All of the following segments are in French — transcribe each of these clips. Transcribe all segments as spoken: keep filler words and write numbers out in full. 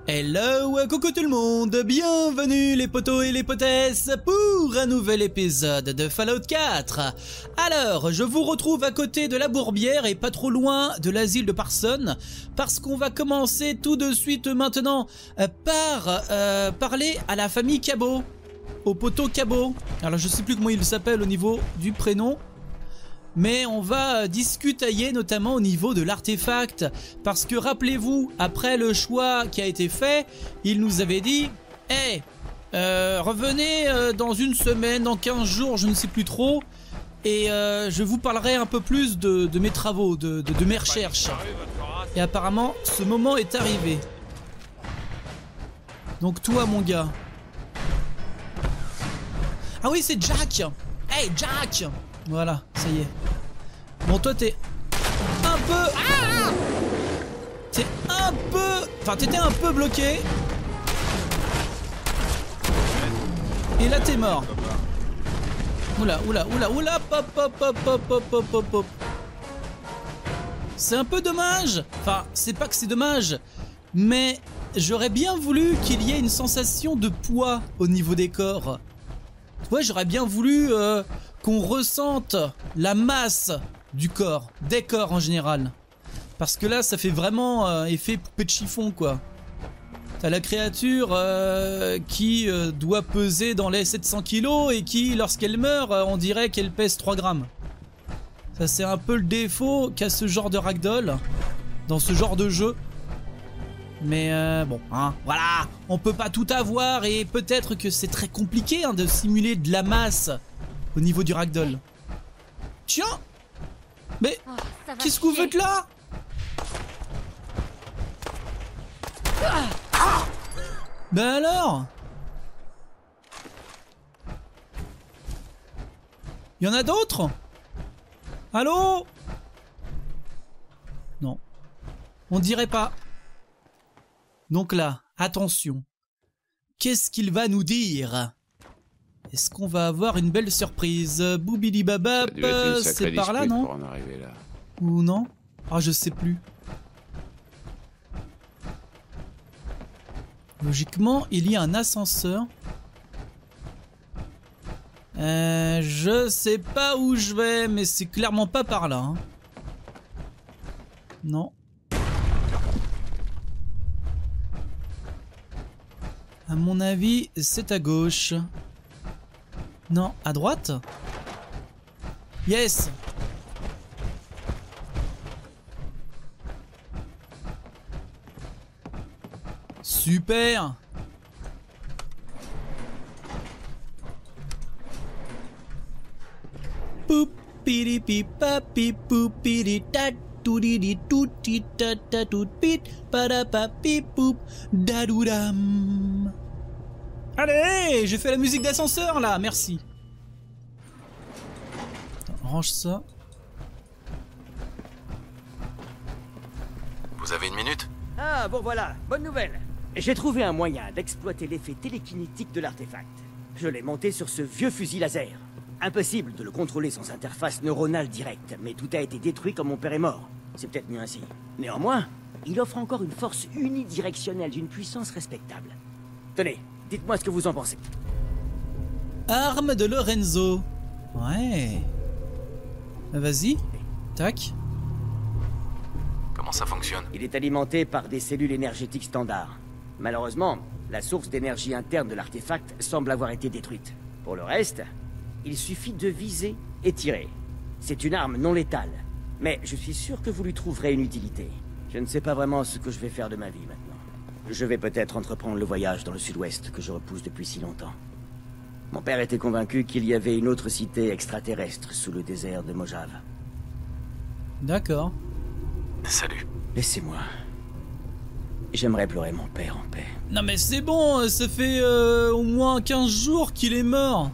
Hello, coucou tout le monde, bienvenue les potos et les potesses pour un nouvel épisode de Fallout quatre. Alors, je vous retrouve à côté de la Bourbière et pas trop loin de l'asile de Parsons, parce qu'on va commencer tout de suite maintenant euh, par euh, parler à la famille Cabot, au poteau Cabot. Alors je sais plus comment il s'appelle au niveau du prénom, mais on va discutailler notamment au niveau de l'artefact, parce que rappelez-vous, après le choix qui a été fait, il nous avait dit « Hey, euh, revenez euh, dans une semaine, dans quinze jours, je ne sais plus trop, et euh, je vous parlerai un peu plus de, de mes travaux, de, de, de mes recherches. » Et apparemment, ce moment est arrivé. Donc toi, mon gars. Ah oui, c'est Jack. Hey, Jack. Voilà, ça y est. Bon, toi, t'es un peu... Ah, t'es un peu... Enfin, t'étais un peu bloqué. Et là, t'es mort. Oula, oula, oula, oula, pop, pop, pop, pop, pop, pop, pop, pop. C'est un peu dommage. Enfin, c'est pas que c'est dommage, mais j'aurais bien voulu qu'il y ait une sensation de poids au niveau des corps. Ouais, j'aurais bien voulu... Euh, qu'on ressente la masse du corps, des corps en général. Parce que là, ça fait vraiment euh, effet poupée de chiffon, quoi. T'as la créature euh, qui euh, doit peser dans les sept cents kilos et qui, lorsqu'elle meurt, euh, on dirait qu'elle pèse trois grammes. Ça, c'est un peu le défaut qu'a ce genre de ragdoll, dans ce genre de jeu. Mais euh, bon, hein, voilà, on peut pas tout avoir et peut-être que c'est très compliqué hein, de simuler de la masse au niveau du ragdoll. Tiens! Mais oh, qu'est-ce que vous faites là? Ah. Ben alors? Il y en a d'autres? Allô? Non. On dirait pas. Donc là, attention. Qu'est-ce qu'il va nous dire? Est-ce qu'on va avoir une belle surprise? Boubili babap, c'est par là, non? Là. Ou non? Ah, je sais plus. Logiquement, il y a un ascenseur. Euh, je sais pas où je vais, mais c'est clairement pas par là. Hein. Non. À mon avis, c'est à gauche. Non, à droite? Yes! Super! Poupidi pipapi poupidi tatoudidi touti tatatout pit padapapi poup dadoudam. Allez, j'ai fait la musique d'ascenseur là, merci. Attends, range ça. Vous avez une minute? Ah bon voilà, bonne nouvelle. J'ai trouvé un moyen d'exploiter l'effet télékinétique de l'artefact. Je l'ai monté sur ce vieux fusil laser. Impossible de le contrôler sans interface neuronale directe, mais tout a été détruit quand mon père est mort. C'est peut-être mieux ainsi. Néanmoins, il offre encore une force unidirectionnelle d'une puissance respectable. Tenez. Dites-moi ce que vous en pensez. Arme de Lorenzo. Ouais. Vas-y. Tac. Comment ça fonctionne? Il est alimenté par des cellules énergétiques standards. Malheureusement, la source d'énergie interne de l'artefact semble avoir été détruite. Pour le reste, il suffit de viser et tirer. C'est une arme non létale. Mais je suis sûr que vous lui trouverez une utilité. Je ne sais pas vraiment ce que je vais faire de ma vie maintenant. Je vais peut-être entreprendre le voyage dans le sud-ouest que je repousse depuis si longtemps. Mon père était convaincu qu'il y avait une autre cité extraterrestre sous le désert de Mojave. D'accord. Salut. Laissez-moi. J'aimerais pleurer mon père en paix. Non mais c'est bon, ça fait euh, au moins quinze jours qu'il est mort.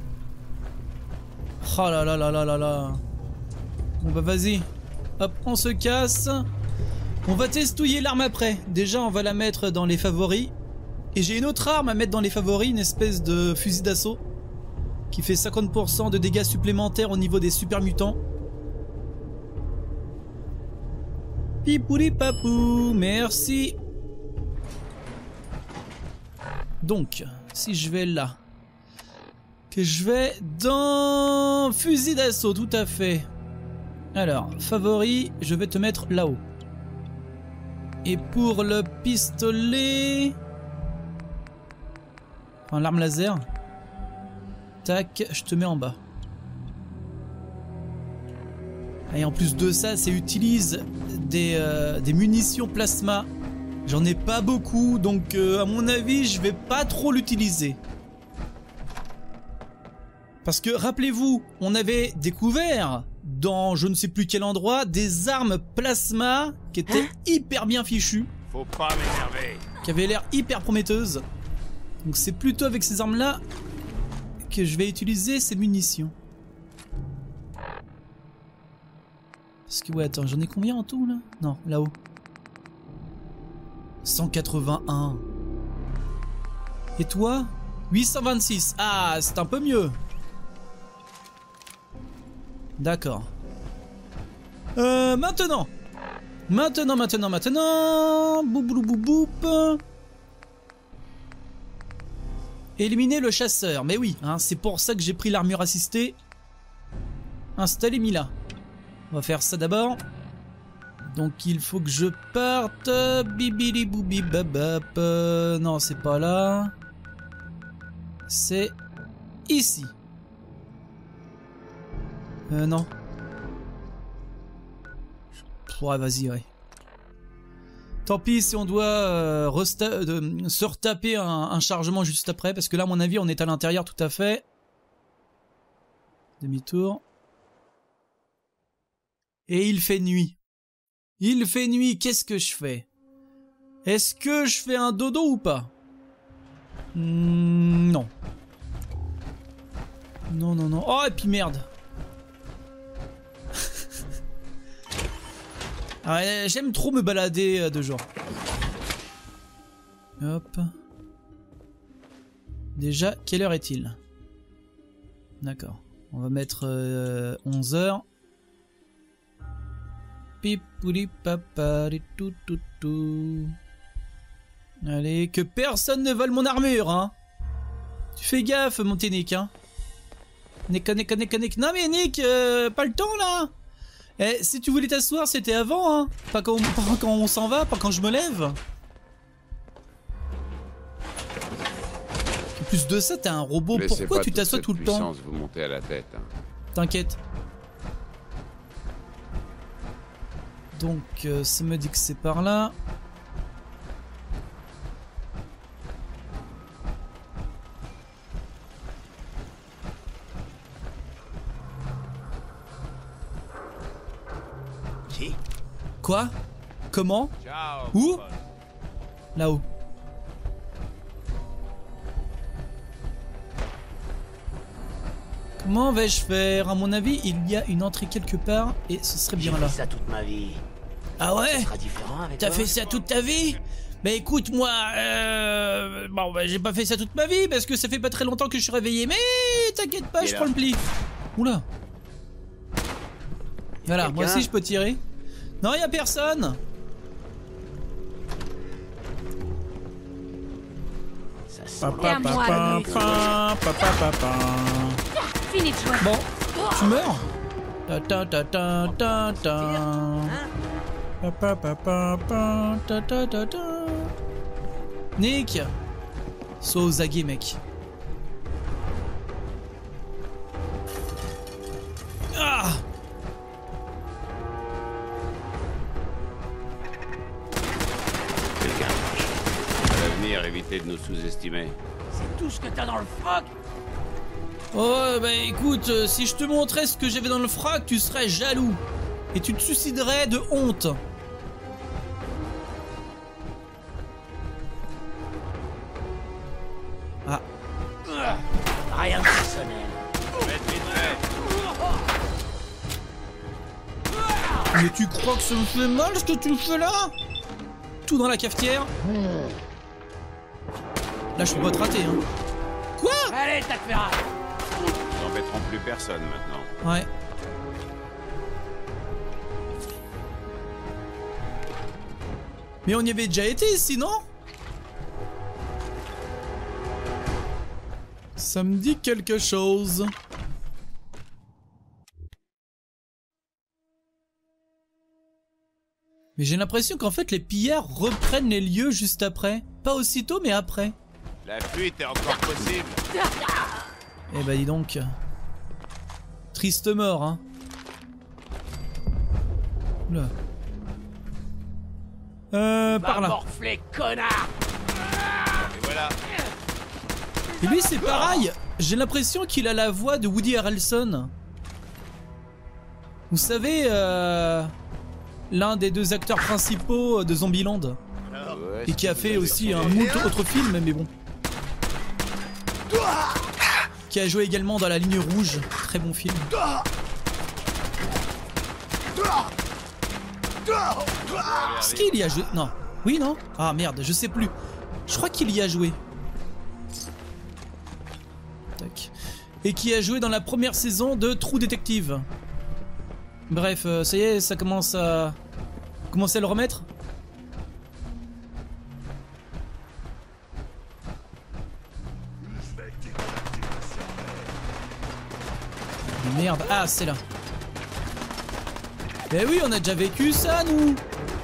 Oh là là là là là là. Bon bah vas-y. Hop, on se casse. On va testouiller l'arme après. Déjà, on va la mettre dans les favoris. Et j'ai une autre arme à mettre dans les favoris, une espèce de fusil d'assaut qui fait cinquante pour cent de dégâts supplémentaires au niveau des super mutants. Pipouli papou, merci. Donc, si je vais là, que je vais dans fusil d'assaut, tout à fait. Alors, favori, je vais te mettre là-haut. Et pour le pistolet... Enfin, l'arme laser. Tac, je te mets en bas. Et en plus de ça, ça utilise des, euh, des munitions plasma. J'en ai pas beaucoup, donc euh, à mon avis, je vais pas trop l'utiliser. Parce que, rappelez-vous, on avait découvert, dans je ne sais plus quel endroit, des armes plasma qui étaient hyper bien fichues. Faut pas m'énerver. Qui avaient l'air hyper prometteuses. Donc c'est plutôt avec ces armes-là que je vais utiliser ces munitions. Parce que, ouais, attends, j'en ai combien en tout, là? Non, là-haut. cent quatre-vingt-un. Et toi? huit cent vingt-six. Ah, c'est un peu mieux. D'accord. Euh, maintenant. Maintenant, maintenant, maintenant. Boum, boum, boum, boum. Éliminer le chasseur. Mais oui, hein, c'est pour ça que j'ai pris l'armure assistée. Installer Mila. On va faire ça d'abord. Donc il faut que je parte. Bibili boubi babap. Euh, non, c'est pas là. C'est ici. Euh, non. Ouais, vas-y, ouais. Tant pis si on doit euh, euh, se retaper un, un chargement juste après. Parce que là, à mon avis, on est à l'intérieur tout à fait. Demi-tour. Et il fait nuit. Il fait nuit, qu'est-ce que je fais? Est-ce que je fais un dodo ou pas? mmh, Non. Non, non, non. Oh, et puis merde. ah, j'aime trop me balader de genre. Hop. Déjà, quelle heure est-il? D'accord. On va mettre euh, onze heures. Pipouli papa tout tout tout. Allez, que personne ne vole mon armure, hein. Tu fais gaffe, mon petit Nick, hein. Nick, Nick, Nick, Nick. Non mais Nick, euh, pas le temps là. Eh, si tu voulais t'asseoir, c'était avant, hein. Pas quand on, pas quand on s'en va, pas quand je me lève. En plus de ça, t'es un robot. Laissez Pourquoi pas tu toute t'assois cette tout le temps? puissance vous montez à la tête. Hein. T'inquiète. Donc, euh, ça me dit que c'est par là. Si. Quoi? Comment? Ciao. Où? Là-haut. Comment vais-je faire? À mon avis, il y a une entrée quelque part et ce serait bien là. J'ai fait ça toute ma vie. Ah ouais? Ça sera différent avec T'as toi. fait ça toute ta vie? Bah écoute, moi, euh... bon, bah j'ai pas fait ça toute ma vie parce que ça fait pas très longtemps que je suis réveillé, mais t'inquiète pas, je prends le pli. Oula. Voilà, moi aussi je peux tirer. Non, y a personne. Ça sent Et à moi, la nuit. Fini de jouer. Bon, tu meurs. Ta ta ta ta ta ta. Pa, pa, pa, pa, pa, ta, ta, ta, ta. Nick, sois aux aguets, mec. Ah! Quelqu'un. À l'avenir, évitez de nous sous-estimer. C'est tout ce que t'as dans le froc. Oh, bah écoute, euh, si je te montrais ce que j'avais dans le frac, tu serais jaloux. Et tu te suiciderais de honte. Ah. Rien de personnel. Mais tu crois que ça me fait mal ce que tu me fais là? Tout dans la cafetière. Là, je peux pas te rater, hein. Quoi? Allez, t'as fait rare. Nous n'embêterons plus personne maintenant. Ouais. Mais on y avait déjà été ici, non? Ça me dit quelque chose. Mais j'ai l'impression qu'en fait les pillards reprennent les lieux juste après. Pas aussitôt mais après. La fuite est encore possible. Eh bah dis donc. Triste mort hein. Là. Euh par là. Morfler, connard. Et voilà. Et lui c'est pareil. J'ai l'impression qu'il a la voix de Woody Harrelson. Vous savez euh... l'un des deux acteurs principaux de Zombieland. Ouais, Et qui a fait aussi un moult autre film, mais bon. Qui a joué également dans La Ligne Rouge, très bon film. Est-ce qu'il y a joué? Non. Oui, non? Ah merde, je sais plus. Je crois qu'il y a joué. Tac. Et qui a joué dans la première saison de True Detective. Bref, euh, ça y est, ça commence à... Commencer à le remettre? Merde, ah c'est là. Mais oui, on a déjà vécu ça nous.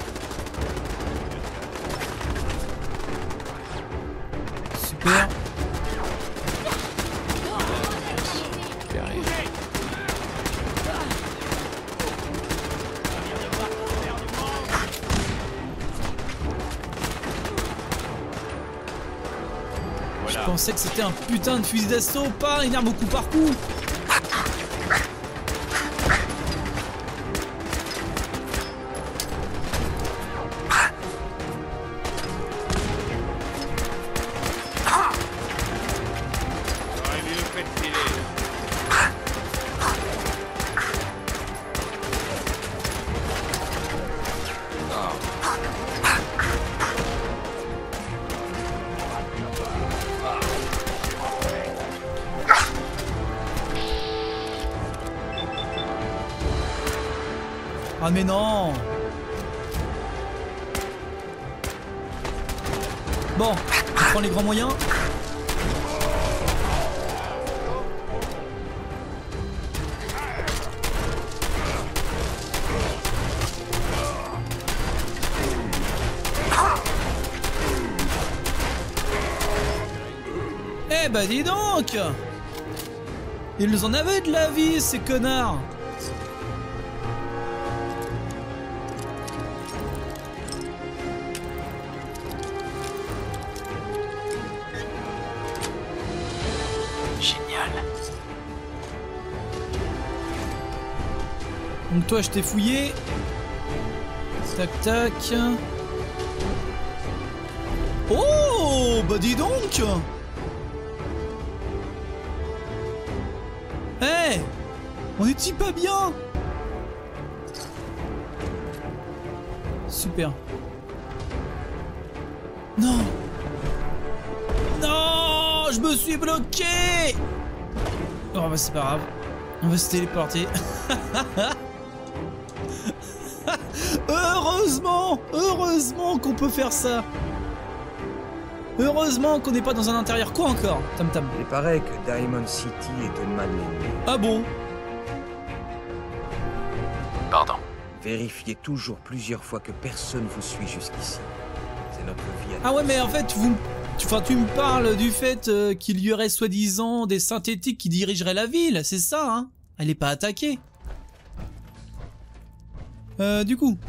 Super. Je pensais que c'était un putain de fusil d'assaut, pas une arme au coup par coup. Ah mais non. Bon, on prend les grands moyens. Eh bah dis donc. Ils en avaient de la vie ces connards. Donc toi je t'ai fouillé. Tac tac. Oh bah dis donc. Eh hey, on est-il pas bien? Super. Non. Non, je me suis bloqué. Oh bah c'est pas grave. On va se téléporter. Heureusement, heureusement qu'on peut faire ça. Heureusement qu'on n'est pas dans un intérieur. Quoi encore, Tam Tam? Il paraît que Diamond City est aux mains de l'ennemi. Ah bon? Pardon. Vérifiez toujours plusieurs fois que personne vous suit jusqu'ici. C'est notre vie à... Ah ouais, mais en fait, vous, tu, enfin, tu me parles du fait euh, qu'il y aurait soi-disant des synthétiques qui dirigeraient la ville, c'est ça, hein? Elle est pas attaquée. Euh, du coup...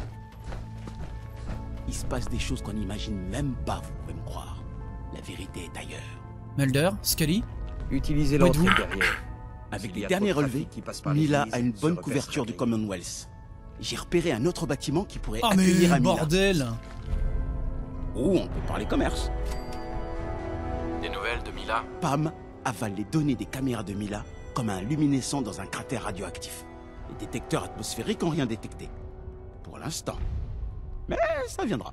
Il se passe des choses qu'on n'imagine même pas, vous pouvez me croire. La vérité est ailleurs. Mulder, Scully, utilisez l'entrée êtes-vous derrière. Avec S'il y les a derniers trop de relevés, trafic qui passe par Mila l'église, a une se bonne repère couverture du sur la ligne. Commonwealth. J'ai repéré un autre bâtiment qui pourrait oh accueillir mais un Mila. bordel. Ou on peut parler commerce. Des nouvelles de Mila? Pam avale les données des caméras de Mila comme un luminescent dans un cratère radioactif. Les détecteurs atmosphériques n'ont rien détecté. Pour l'instant. Mais ça viendra.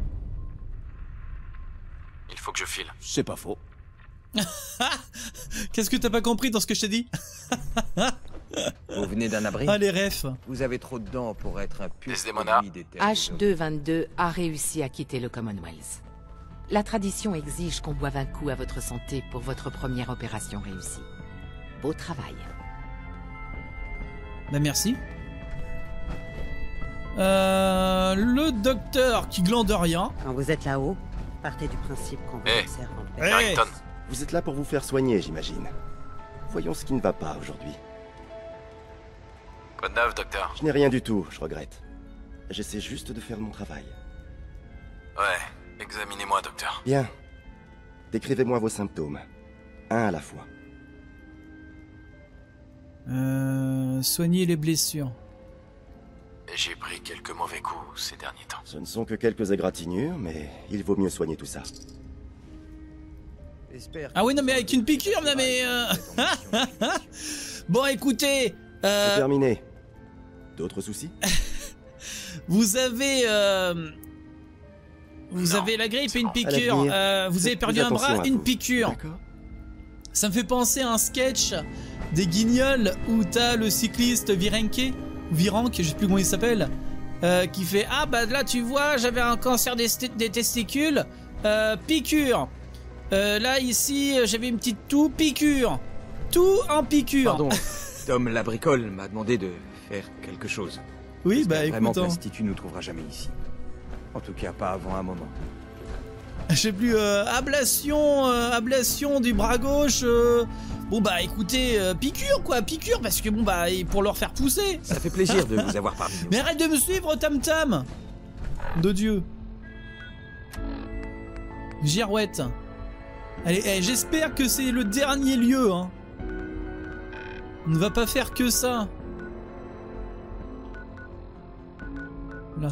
Il faut que je file. C'est pas faux. Qu'est-ce que t'as pas compris dans ce que je t'ai dit? Vous venez d'un abri? Ah les refs. Vous avez trop de dents pour être un pur Desdemona. produit des terres H deux vingt-deux a réussi à quitter le Commonwealth. La tradition exige qu'on boive un coup à votre santé pour votre première opération réussie. Beau travail. Bah merci. Euh, le docteur qui glande rien. Quand vous êtes là-haut, partez du principe qu'on vous Eh. observe en paix. Hey. Carrington, Vous êtes là pour vous faire soigner, j'imagine. Voyons ce qui ne va pas aujourd'hui. quoi de neuf, docteur? Je n'ai rien du tout, je regrette. J'essaie juste de faire mon travail. Ouais, examinez-moi, docteur. Bien. Décrivez-moi vos symptômes. Un à la fois. Euh, soigner les blessures. J'ai pris quelques mauvais coups ces derniers temps. Ce ne sont que quelques égratignures, mais il vaut mieux soigner tout ça. Ah oui, non mais avec une piqûre, non mais... euh, bon écoutez, C'est euh, terminé. D'autres soucis? vous avez... euh, vous Non, avez la grippe et une À piqûre. l'avenir, Euh, vous avez faites perdu plus un bras, attention à une vous. piqûre. D'accord. Ça me fait penser à un sketch des Guignols où t'as le cycliste Virenque, Virenque, je sais plus comment il s'appelle, euh, qui fait ah bah là tu vois j'avais un cancer des, st- des testicules, euh, piqûre. Euh, là ici j'avais une petite toux, piqûre. Tout en piqûre. Pardon, Tom la bricole m'a demandé de faire quelque chose. Oui bah Vraiment écoute, que hein, l'Institut nous trouvera jamais ici. En tout cas, pas avant un moment. je sais plus, euh, ablation, euh, ablation du bras gauche. euh, Bon bah écoutez, euh, piqûre quoi, piqûre parce que bon bah et pour leur faire pousser. Ça fait plaisir de vous avoir parmi nous. Mais arrête de me suivre, Tam Tam. De Dieu. Girouette. Allez, eh, j'espère que c'est le dernier lieu. Hein. On ne va pas faire que ça. Là.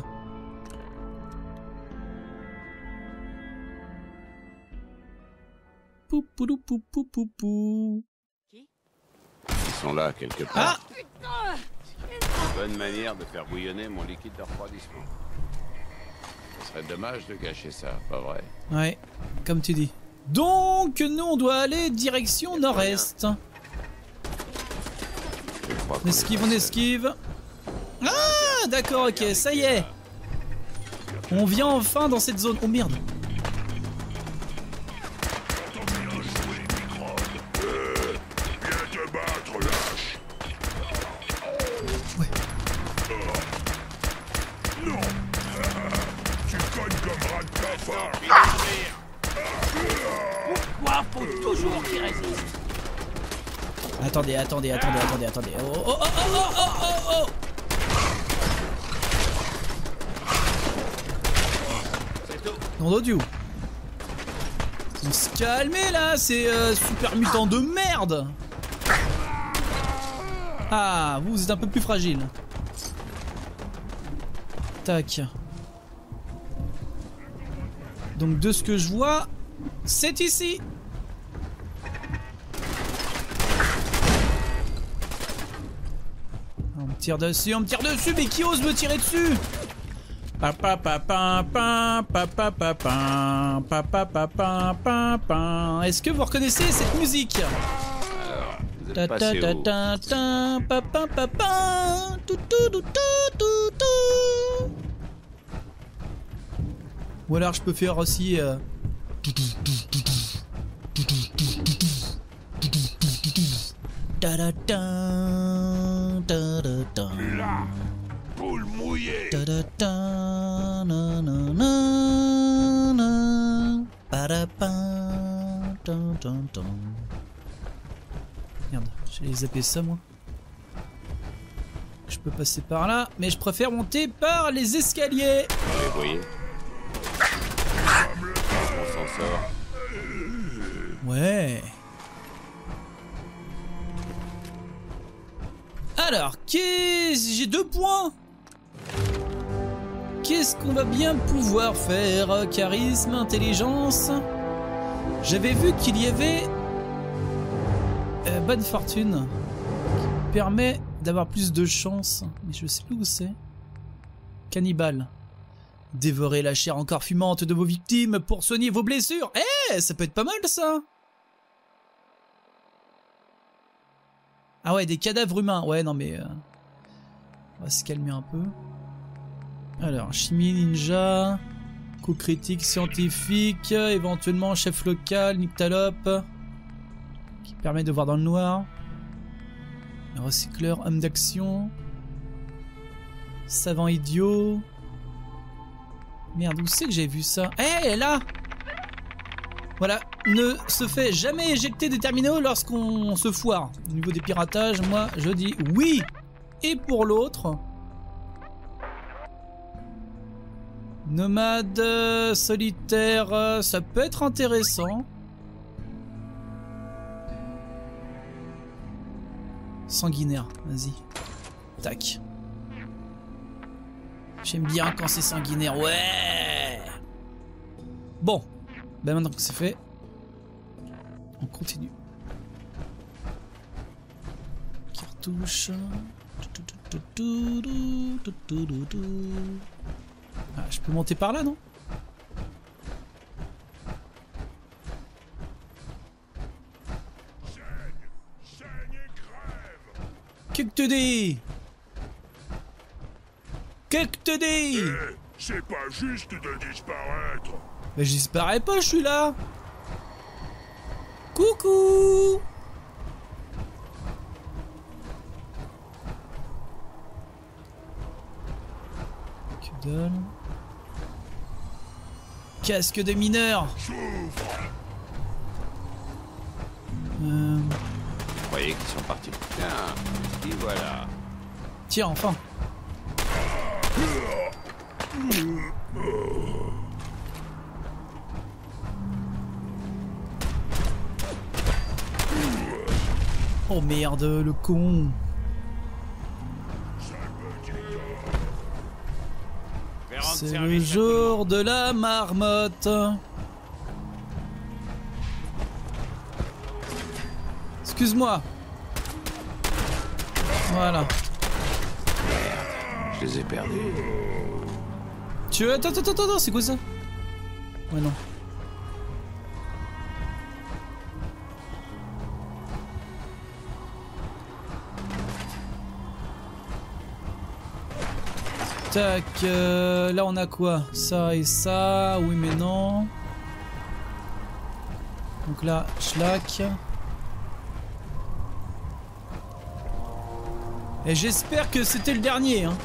Pou pou pou pou pou pou. Ils sont là, quelque part. Ah, Bonne manière de faire bouillonner mon liquide de refroidissement. Ce serait dommage de gâcher ça, pas vrai? ouais, comme tu dis. Donc, nous, on doit aller direction nord-est. Je crois On qu'on est esquive, on passé. esquive. Ah, d'accord, ok, ça y est. On vient enfin dans cette zone. Oh merde. Ouais. Attendez, attendez, attendez, attendez, attendez. Oh, oh, oh, oh, oh, oh, oh, oh. Nom de Dieu. On se calmer là, c'est euh, super mutant de merde. Ah, vous, vous êtes un peu plus fragile. Tac. Donc de ce que je vois, c'est ici. On me tire dessus, on me tire dessus, mais qui ose me tirer dessus? Pa pa pa pa pa pa pa pa pa pa pa pa pa pa pa. Est-ce que vous reconnaissez cette musique? Alors, vous Ta êtes ta passé ta où? ta ta pa pa pa pa tout tout tout tout tout tout. Ou alors je peux faire aussi euh... ta da ta ta da ta. Poule mouillée. Ta da ta na na na na pa da pa ta ta ta. Merde, j'allais zapper ça moi. Je peux passer par là, mais je préfère monter par les escaliers. Allez, voyez. On s'en sort. Ouais. Alors, qu'est-ce... j'ai deux points. Qu'est-ce qu'on va bien pouvoir faire? Charisme, intelligence. J'avais vu qu'il y avait euh, bonne fortune qui permet d'avoir plus de chance, mais je sais plus où c'est. Cannibale. Dévorer la chair encore fumante de vos victimes pour soigner vos blessures. Eh, ça peut être pas mal ça. Ah ouais, des cadavres humains. Ouais, non mais... Euh... on va se calmer un peu. Alors, chimie ninja... Coup critique scientifique, éventuellement chef local, nyctalope, qui permet de voir dans le noir. Recycleur, homme d'action. Savant idiot. Merde, où c'est que j'ai vu ça? Eh, hey, elle est là! Voilà, ne se fait jamais éjecter des terminaux lorsqu'on se foire. Au niveau des piratages, moi, je dis oui! Et pour l'autre... Nomade, euh, solitaire, euh, ça peut être intéressant. Sanguinaire, vas-y. Tac. J'aime bien quand c'est sanguinaire, ouais. Bon, ben maintenant que c'est fait, on continue. Cartouche. Ah, je peux monter par là, non? Que te dis? Que te dis? Eh, c'est pas juste de disparaître. Mais je disparais pas, je suis là. Coucou. Que dalle. Casque de mineur. Euh... Vous croyez qu'ils sont partis? Tiens, et voilà. Tiens, enfin. Oh merde, le con. C'est le jour de la marmotte. Excuse-moi. Voilà. Je les ai perdus. Tu veux... Attends, attends, attends, attends, c'est quoi ça? Ouais, non. Tac, euh, là on a quoi? Ça et ça, oui mais non. Donc là, schlack. Et j'espère que c'était le dernier, hein.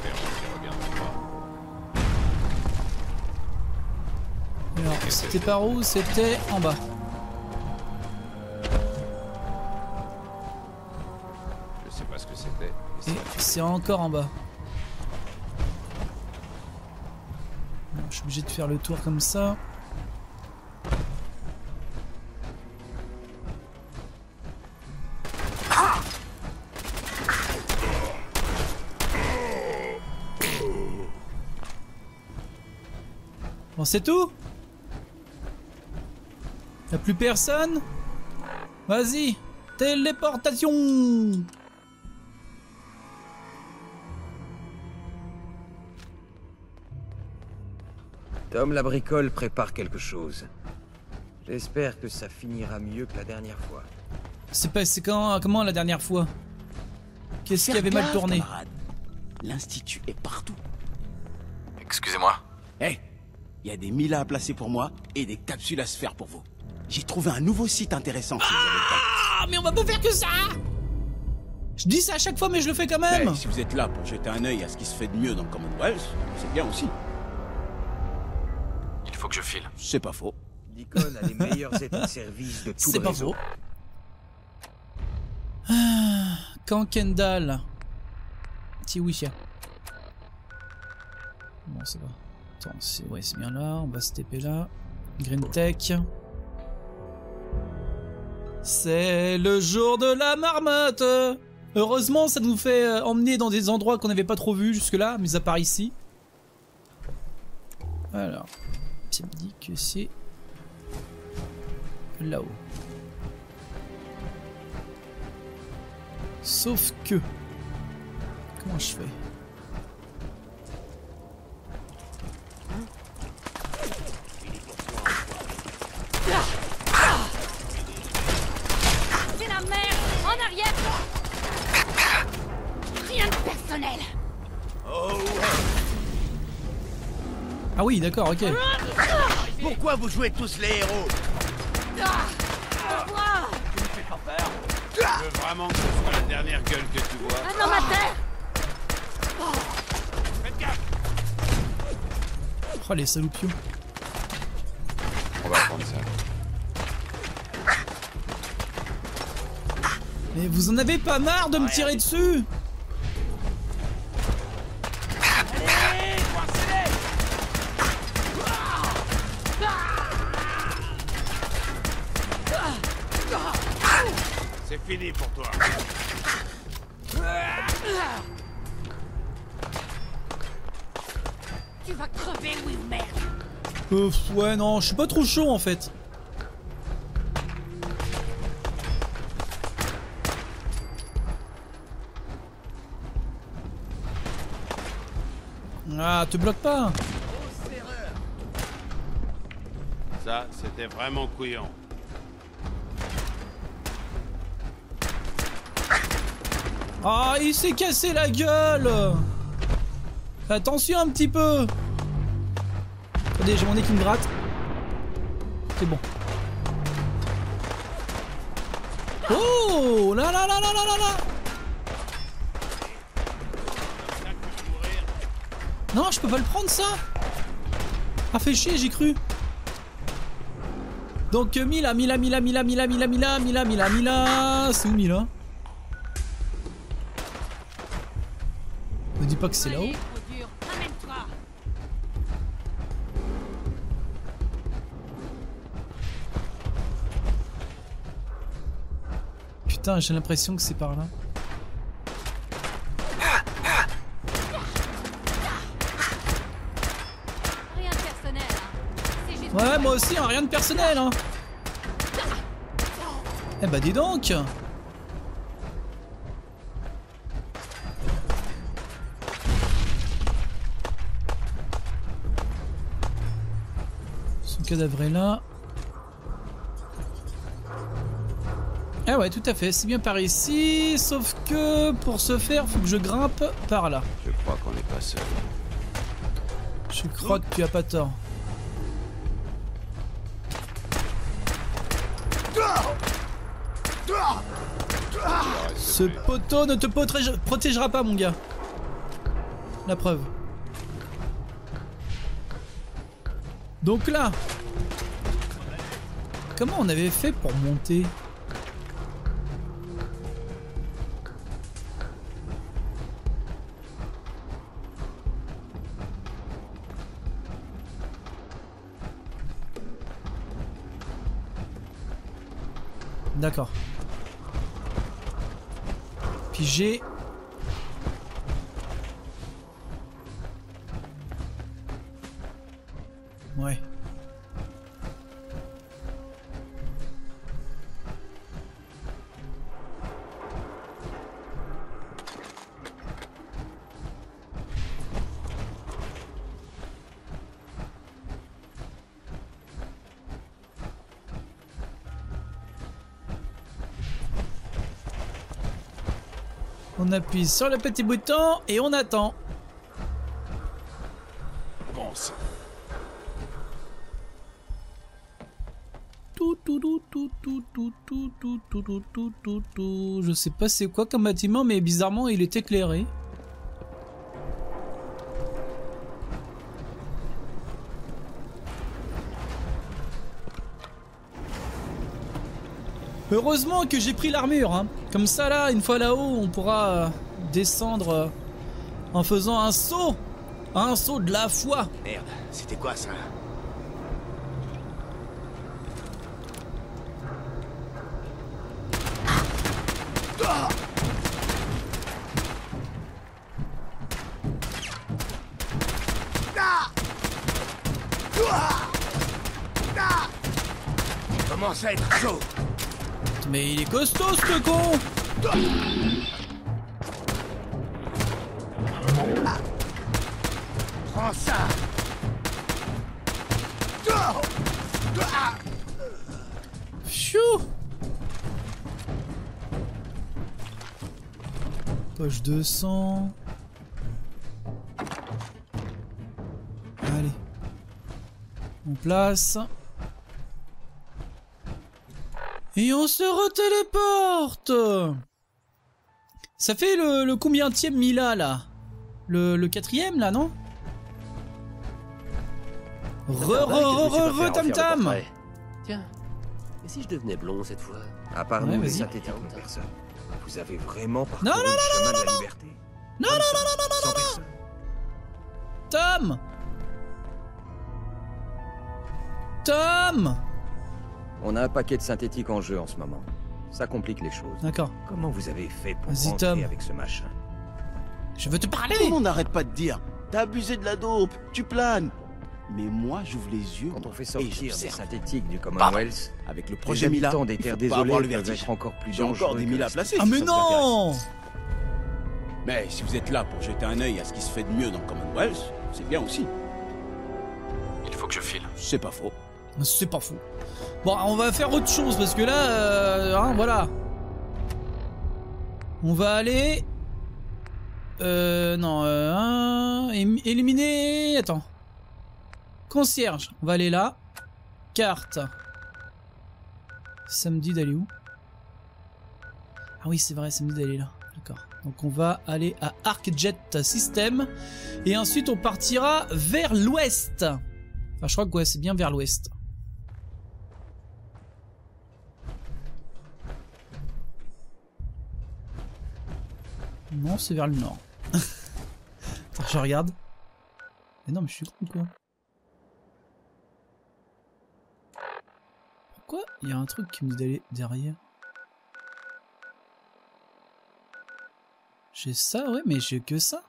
Alors, c'était par où? C'était en bas. Je sais pas ce que c'était. Et c'est encore en bas. Non, je suis obligé de faire le tour comme ça. Bon, c'est tout? Y'a plus personne? Vas-y, téléportation! Tom la bricole prépare quelque chose. J'espère que ça finira mieux que la dernière fois. C'est passé quand, comment la dernière fois? Qu'est-ce qui avait mal tourné? L'Institut est partout. Excusez-moi. Hé, il y a des Mila à placer pour moi et des capsules à se faire pour vous. J'ai trouvé un nouveau site intéressant. Si ah, mais on va pas faire que ça! Je dis ça à chaque fois, mais je le fais quand même! Hey, si vous êtes là pour jeter un œil à ce qui se fait de mieux dans le Commonwealth, c'est bien aussi. Il faut que je file. C'est pas faux. Deacon a les meilleurs états de service de tout le réseau. C'est pas faux. Ah, Camp Kendall. Tiwisha. Bon, ça va. Attends, c'est ouais, c'est bien là. On va se T P là. Green Tech. C'est le jour de la marmotte. Heureusement, ça nous fait euh, emmener dans des endroits qu'on n'avait pas trop vus jusque-là, mis à part ici. Alors, ça me dit que c'est là-haut. Sauf que... Comment je fais? C'est la merde! En arrière! Rien de personnel! Ah oui, d'accord, ok. Pourquoi vous jouez tous les héros? Ah, toi Tu me fais pas peur. Tu veux vraiment que ce soit la dernière gueule que tu vois? Un homme à terre. Faites gaffe. Oh les saloupions. On va prendre ça. Mais vous en avez pas marre de me tirer dessus? Allez, coincez-les! C'est fini pour toi. Tu vas crever, oui, merde. Euh, ouais non, je suis pas trop chaud en fait. Ah, te bloque pas. Ça, c'était vraiment couillon. Ah, il s'est cassé la gueule. Attention un petit peu. Attendez, j'ai mon nez qui me gratte. C'est bon. Oh là là là là là là là. Non, je peux pas le prendre ça. Ah, fait chier, j'ai cru. Donc Mila, Mila, Mila, Mila, Mila, Mila, Mila, Mila, Mila, Mila. C'est où Mila? Ne dis pas que c'est là-haut. Putain, j'ai l'impression que c'est par là. Rien de personnel, hein. C'est juste Ouais, moi aussi, hein, rien de personnel, hein. Eh bah dis donc. Son cadavre est là. Ah ouais, tout à fait, c'est bien par ici, sauf que pour ce faire, faut que je grimpe par là. Je crois qu'on n'est pas seul. Je crois que tu as pas tort. Ce poteau ne te protège- protégera pas, mon gars. La preuve. Donc là, comment on avait fait pour monter ? D'accord. Pigé. Ouais. On appuie sur le petit bouton et on attend. Bon sang. Tout, tout, tout, tout, tout, tout, tout, tout, tout, tout, tout, tout, tout. Je sais pas c'est quoi comme bâtiment, mais bizarrement il est éclairé. Heureusement que j'ai pris l'armure, hein. Comme ça là, une fois là-haut, on pourra euh, descendre euh, en faisant un saut. Un saut de la foi. Merde, c'était quoi ça? Commence à être chaud. Mais il est costaud ce con. Prends ça. Pfiou. Poche deux cents. Allez. On place. Et on se retéléporte. Ça fait le, le combienième Mila là? Le, le quatrième là, non? Re re re re re tam tam. Tiens, et si je devenais blond cette fois? À part Ouais, nous, les vas-y. synthétiques, personne. Vous avez vraiment parcouru Non, non, le non, chemin non, de non, la non. liberté. Non, non, non, non, non, Sans non, personne. Tom! Tom! On a un paquet de synthétiques en jeu en ce moment. Ça complique les choses. D'accord. Comment vous avez fait pour Vas-y, rentrer Tom. avec ce machin? Je veux te parler! Tout le monde n'arrête pas de dire. T'as abusé de la dope, tu planes. Mais moi, j'ouvre les yeux. Quand on fait et sortir des j'observe. synthétiques du Commonwealth, Avec le les projet Mila, habitants des il terres faut pas avoir désolées le peuvent vertige. être encore plus J'ai dangereux. encore des que Mila les- placés. Ah si mais ça vous intéresse. non! Mais si vous êtes là pour jeter un œil à ce qui se fait de mieux dans le Commonwealth, c'est bien aussi. Il faut que je file. C'est pas faux. C'est pas fou. Bon, on va faire autre chose parce que là, euh, hein, voilà. On va aller... Euh, non, euh, hein, élim- éliminer... Attends. Concierge, on va aller là. Carte. Samedi d'aller où? Ah oui, c'est vrai, samedi d'aller là. D'accord. Donc on va aller à ArcJet System. Et ensuite on partira vers l'ouest. Enfin, je crois que ouais, c'est bien vers l'ouest. Non, c'est vers le nord. Attends, je regarde. Mais non, mais je suis con ou quoi? Pourquoi il y a un truc qui me dit d'aller derrière? J'ai ça, ouais, mais j'ai que ça.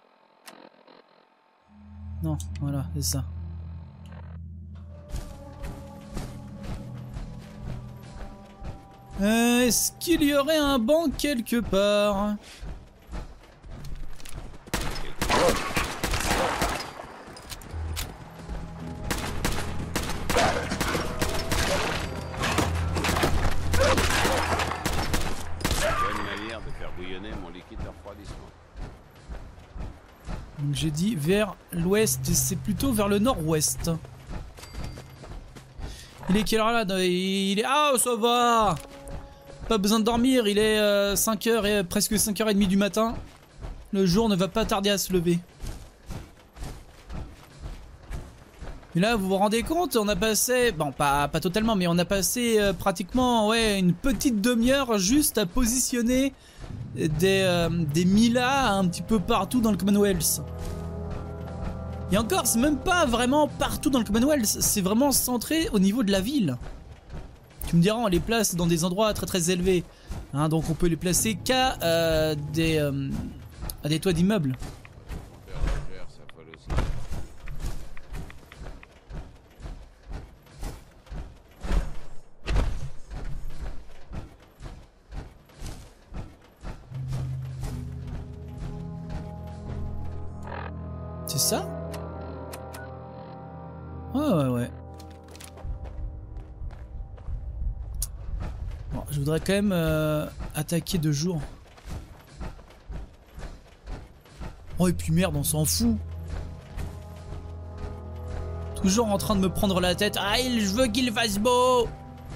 Non, voilà, c'est ça. Euh, Est-ce qu'il y aurait un banc quelque part? Bonne manière de faire bouillonner mon liquide de refroidissement. Donc j'ai dit vers l'ouest, et c'est plutôt vers le nord-ouest. Il est quelle heure là? Il est... Ah, ça va! Pas besoin de dormir, il est euh, cinq heures et presque cinq heures trente du matin. Le jour ne va pas tarder à se lever. Et là, vous vous rendez compte, on a passé... Bon, pas, pas totalement, mais on a passé euh, pratiquement ouais, une petite demi-heure juste à positionner des, euh, des Mila un petit peu partout dans le Commonwealth. Et encore, c'est même pas vraiment partout dans le Commonwealth, c'est vraiment centré au niveau de la ville. Tu me diras, on les place dans des endroits très très élevés. Hein, donc on peut les placer qu'à euh, des, euh, à des toits d'immeubles. C'est ça? Ouais, ouais, ouais. Bon, je voudrais quand même euh, attaquer de jour. Oh, et puis merde, on s'en fout. Toujours en train de me prendre la tête. Ah, il- je veux qu'il fasse beau.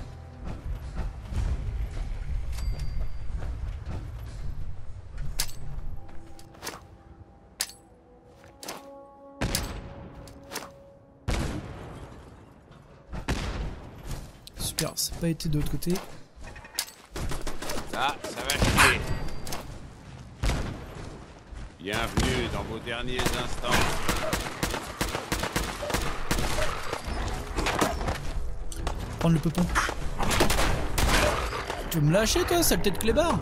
Super, ça n'a pas été de l'autre côté. Ça, ça va chier. Bienvenue dans vos derniers instants. Prendre le peupon. Tu veux me lâcher toi, saleté de clébard?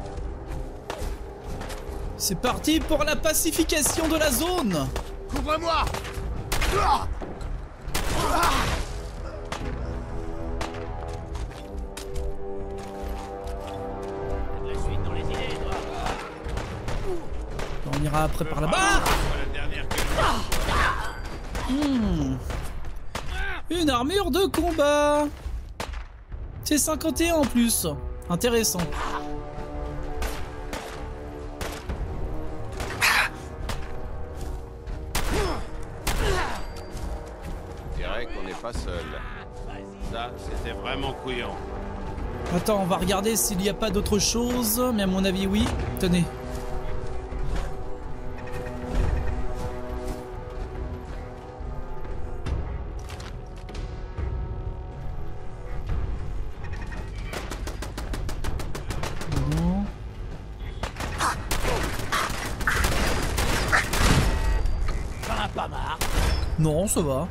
C'est parti pour la pacification de la zone. Couvre-moi! La suite dans les idées, toi. On ira après par là-bas. Hmm. Une armure de combat. C'est cinquante et un en plus. Intéressant. Je dirais qu'on n'est pas seul. Ça, c'était vraiment couillon. Attends, on va regarder s'il n'y a pas d'autre chose, mais à mon avis, oui. Tenez. Non. T'en as pas marre? Non, ça va.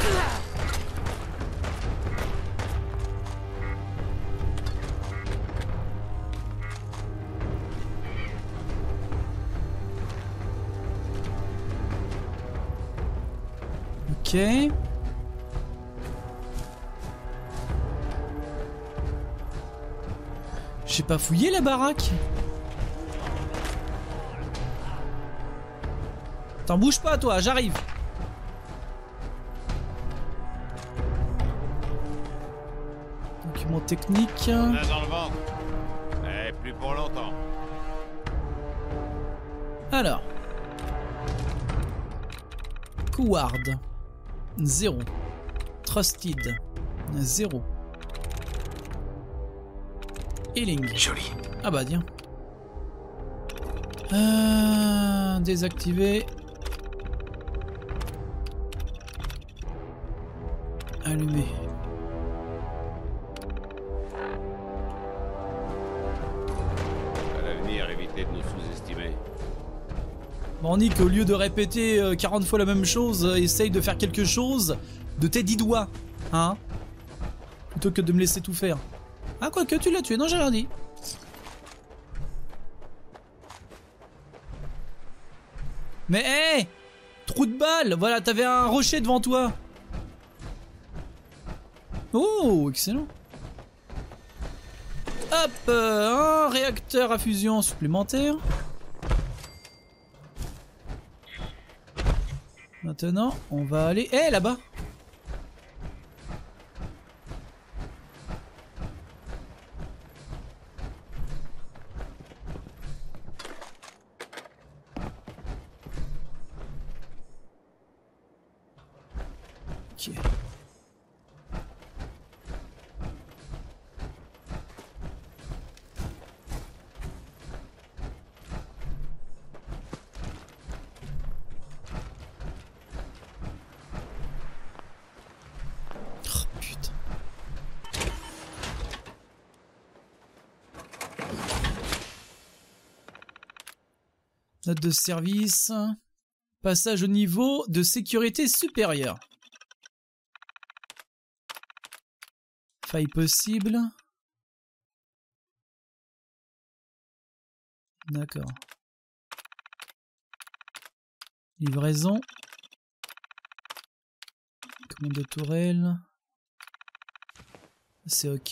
Ok. J'ai pas fouillé la baraque. T'en bouge pas toi, j'arrive. Document technique. On a dans le ventre. Eh, plus pour longtemps. Alors. Coward. zéro. Trusted. zéro. Healing. Joli. Ah bah tiens. Euh, désactiver. Allumer. À l'avenir, évitez de nous sous-estimer. Bon, Nick, au lieu de répéter euh, quarante fois la même chose, euh, essaye de faire quelque chose de tes dix doigts. Hein? Plutôt que de me laisser tout faire. Ah, quoique tu l'as tué, non, j'ai rien dit. Mais hé hey, trou de balle. Voilà, t'avais un rocher devant toi. Oh, excellent. Hop, euh, un réacteur à fusion supplémentaire. Maintenant, on va aller... Eh, hey, là-bas. Ok. Note de service. Passage au niveau de sécurité supérieur. Faille possible. D'accord. Livraison. Commande de tourelle. C'est ok.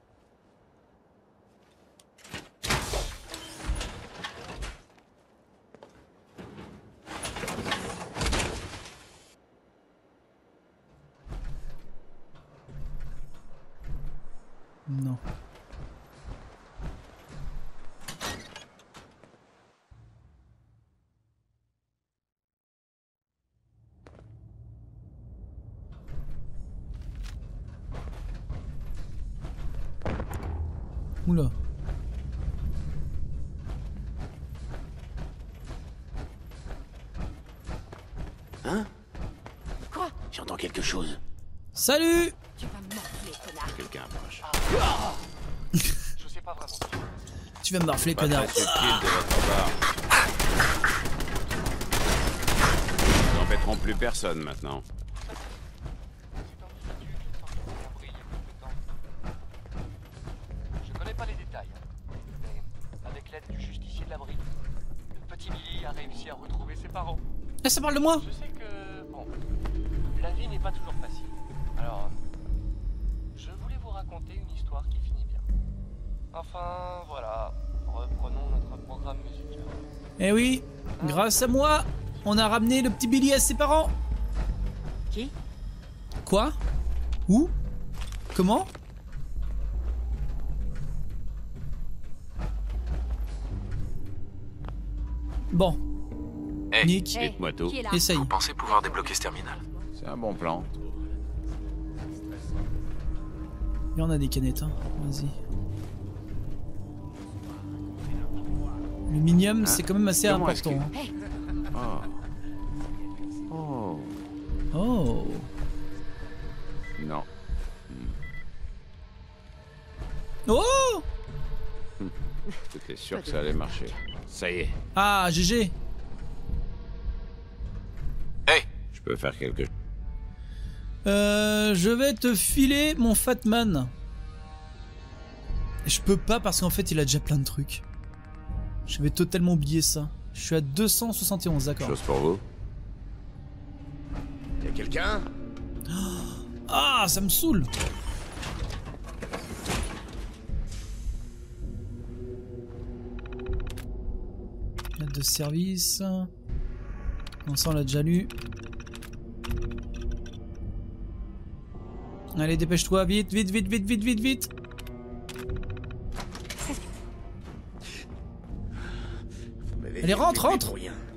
Non. Oula. Hein? Quoi? J'entends quelque chose. Salut! Tu vas me morfler, connard. Quelqu'un approche. Je sais pas vraiment. Tu vas me morfler, Pas connard. très subtil de votre part. Nous n'embêterons plus personne maintenant. Je connais pas les détails, mais avec l'aide du justicier de l'abri, le petit Billy a réussi à retrouver ses parents. Ah, ça parle de moi? Je sais que, bon, la vie n'est pas toujours facile. Alors, je voulais vous raconter une histoire qui finit bien. Enfin, voilà, reprenons notre programme musical. Eh oui, grâce à moi, on a ramené le petit Billy à ses parents. Qui? Quoi? Où? Comment? Bon. Hey, Nick, dites-moi tout. essaye. Vous pensez pouvoir débloquer ce terminal? C'est un bon plan. y en a des canettes, hein. Vas-y. L'aluminium, c'est quand même assez Comment important. est-ce Hein. Hey, Oh. Oh. Oh. Non. Oh. J'étais sûr que ça allait marcher. Ça y est. Ah, G G. Hey, Je peux faire quelque chose. Euh, je vais te filer mon Fatman. Je peux pas parce qu'en fait il a déjà plein de trucs. Je vais totalement oublier ça. Je suis à deux cent soixante et onze, d'accord. Chose pour vous. Y'a quelqu'un? Ah, ça me saoule. Lettre de service. Non, ça on l'a déjà lu. Allez, dépêche-toi, vite, vite, vite, vite, vite, vite, vite. Allez, rentre, rentre.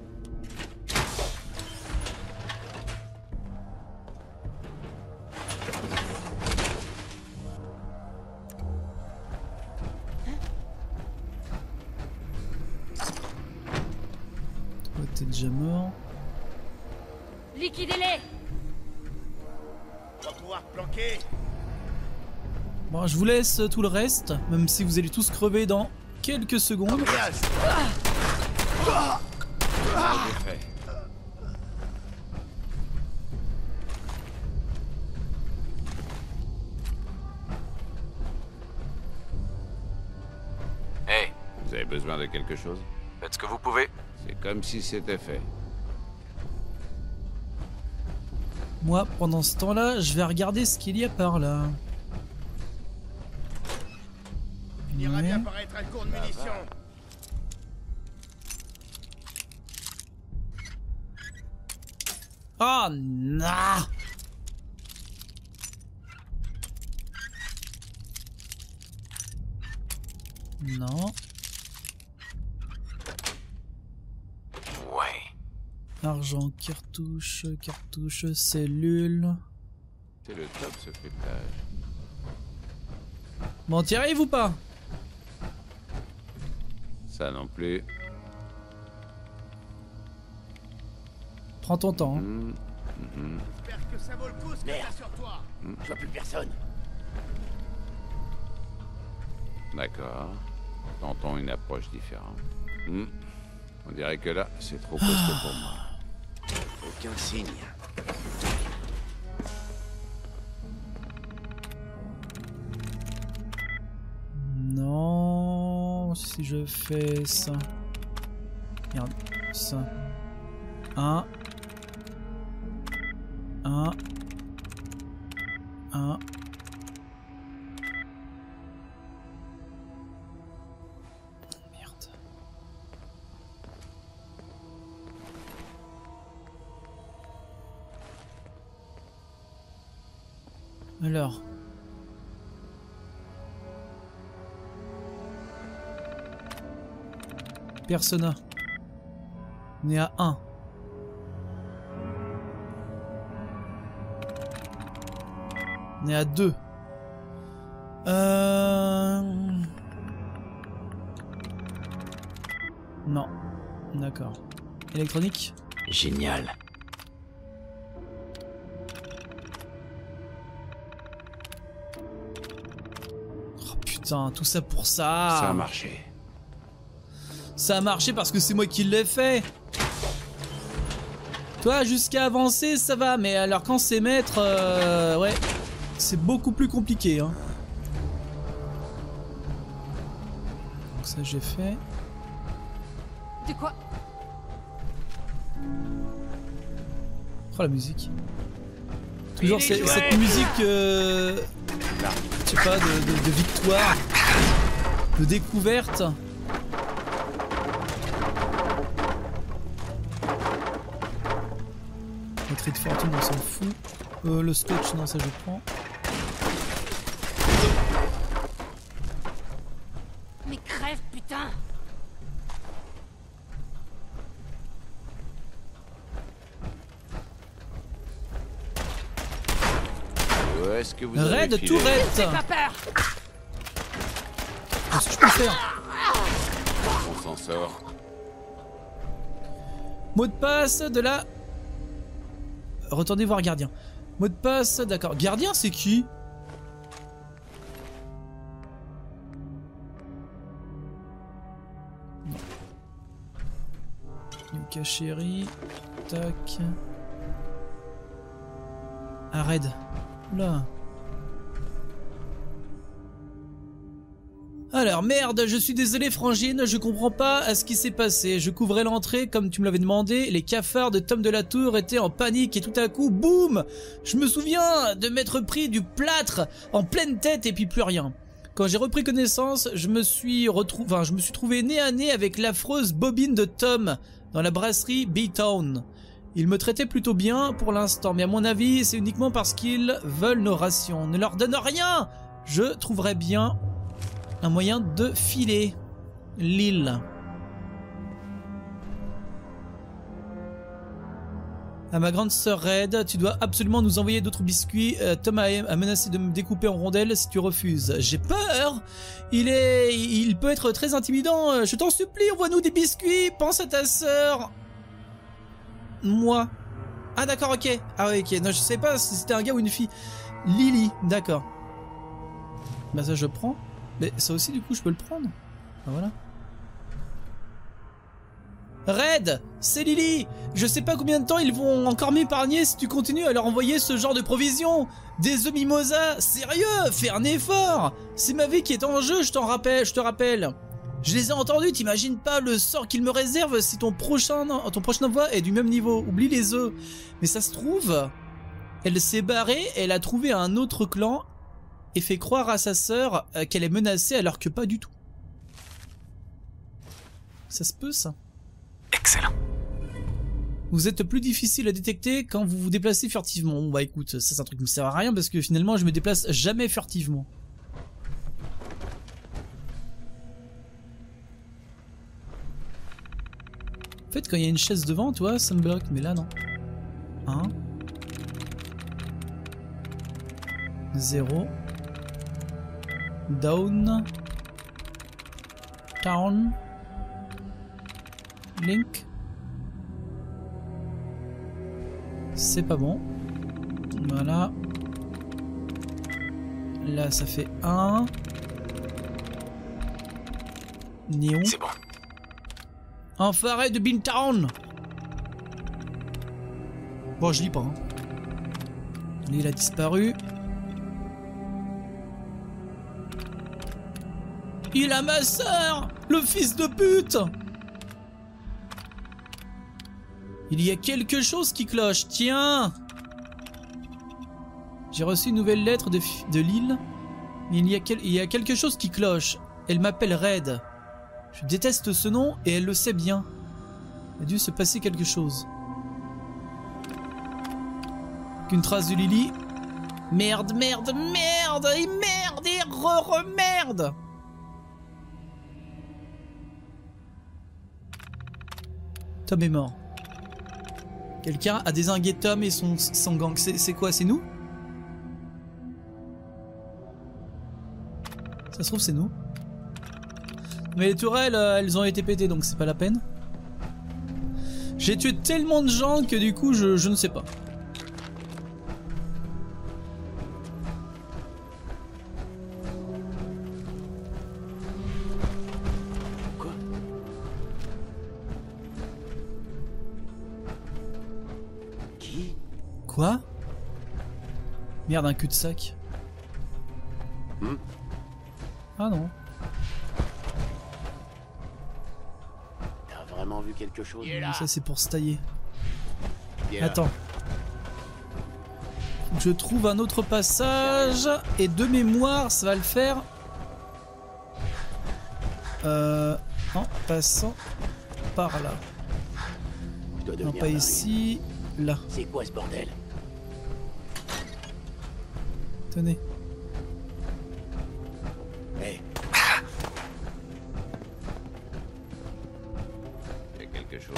Toi, t'es déjà mort. liquidez-les! On va pouvoir planquer. Bon, je vous laisse tout le reste, même si vous allez tous crever dans quelques secondes. Hey, Vous avez besoin de quelque chose? faites ce que vous pouvez. C'est comme si c'était fait. Moi, pendant ce temps-là, je vais regarder ce qu'il y a par là. Il ira Ouais. bien par être un court de munitions. Oh non. Non. Ouais. Argent, cartouche, cartouche, cellule. C'est le top ce cryptage. Bon, t'y arrives ou pas? Ça non plus. Prends ton temps. Hein. Mmh. Mmh. J'espère que ça vaut le coup ce que Merde. t'as sur toi. Je vois plus personne. D'accord. Tentons une approche différente. Mmh. On dirait que là, c'est trop costaud pour moi. Aucun signe. Non, si je fais ça. Regarde, ça. Un. Un. Un. Merde. Alors. Persona. On est à un. On est à deux. Euh... Non. D'accord. Électronique. Génial. Oh putain, tout ça pour ça. Ça a marché. Ça a marché parce que c'est moi qui l'ai fait. Toi, jusqu'à avancer, ça va. Mais alors quand c'est mettre... Euh, ouais. C'est beaucoup plus compliqué. Hein. Donc ça, j'ai fait. De quoi? Oh, la musique. Toujours cette, cette musique... Euh, je sais pas, de, de, de victoire. De découverte. Batterie de fortune, on s'en fout. Euh, le scotch, non, ça je prends. Mais crève, putain! Ouais, est-ce que vous avez Raid filé Tourette. J'ai pas peur. Qu'est-ce que je peux faire? On s'en sort. Mot de passe de la... Retournez voir gardien. Mot de passe, d'accord. Gardien, c'est qui? Non. Yuka chérie. Tac. Arrête. Là. Alors, merde, je suis désolé Frangine, je comprends pas ce qui s'est passé. Je couvrais l'entrée comme tu me l'avais demandé, les cafards de Tom de la Tour étaient en panique et tout à coup, boum! Je me souviens de m'être pris du plâtre en pleine tête et puis plus rien. Quand j'ai repris connaissance, je me suis retrouvé, enfin, je me suis trouvé nez à nez avec l'affreuse bobine de Tom dans la brasserie B-Town. Ils me traitaient plutôt bien pour l'instant, mais à mon avis, c'est uniquement parce qu'ils veulent nos rations. Ne leur donne rien! Je trouverai bien un moyen de filer l'île. À ma grande sœur Red, tu dois absolument nous envoyer d'autres biscuits. Euh, Tom a, a menacé de me découper en rondelles si tu refuses. J'ai peur. Il est, il peut être très intimidant. Je t'en supplie, envoie-nous des biscuits. Pense à ta sœur. Moi. Ah d'accord, ok. Ah ouais, ok. Non, je sais pas si c'était un gars ou une fille. Lily, d'accord. Bah ça je prends. Mais ça aussi du coup je peux le prendre. Ah, voilà. Red, c'est Lily. Je sais pas combien de temps ils vont encore m'épargner si tu continues à leur envoyer ce genre de provisions. Des œufs mimosa, sérieux, fais un effort. C'est ma vie qui est en jeu, je t'en rappelle, je te rappelle. Je les ai entendus, t'imagines pas le sort qu'ils me réservent si ton prochain, ton prochain envoi est du même niveau. Oublie les œufs. Mais ça se trouve, elle s'est barrée, elle a trouvé un autre clan et fait croire à sa sœur qu'elle est menacée alors que pas du tout. Ça se peut ça. Excellent. Vous êtes plus difficile à détecter quand vous vous déplacez furtivement. Bon bah écoute, ça c'est un truc qui me sert à rien parce que finalement je me déplace jamais furtivement. En fait quand il y a une chaise devant, tu vois, ça me bloque, mais là non. un. zéro. Down. Town. Link. C'est pas bon. Voilà. Là ça fait un. Néon. C'est bon. Enfoiré de Bintown. Bon je lis pas hein. Il a disparu. Il a ma sœur, le fils de pute. Il y a quelque chose qui cloche, tiens. J'ai reçu une nouvelle lettre de, de Lille. Il y, a quel, il y a quelque chose qui cloche. Elle m'appelle Red. Je déteste ce nom et elle le sait bien. Il a dû se passer quelque chose. Qu'une trace de Lily. Merde, merde, merde, et merde, et re-re-merde. Tom est mort. Quelqu'un a dézingué Tom et son, son gang. C'est quoi? C'est nous? Ça se trouve c'est nous. Mais les tourelles, euh, elles ont été pétées donc c'est pas la peine. J'ai tué tellement de gens que du coup je, je ne sais pas. Quoi? Merde, un cul-de-sac. Hmm. Ah non. T'as vraiment vu quelque chose? Ça c'est pour se tailler. Yeah. Attends. Je trouve un autre passage et de mémoire ça va le faire. Euh, en passant par là. Non pas ici, là. C'est quoi ce bordel? Tenez. Hey. Il y a quelque chose.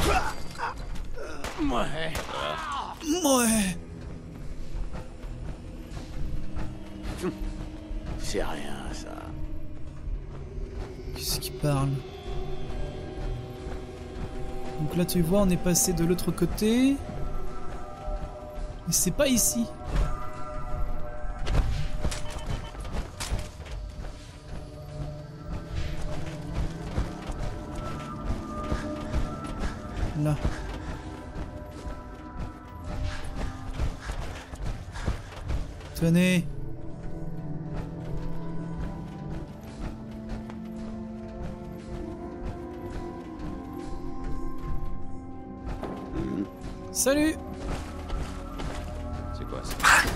Ouais. Ouais. C'est rien, ça. Qu'est-ce qu'il parle? Donc là, tu vois, on est passé de l'autre côté. Mais c'est pas ici. Là. Tenez. Salut. C'est quoi ça?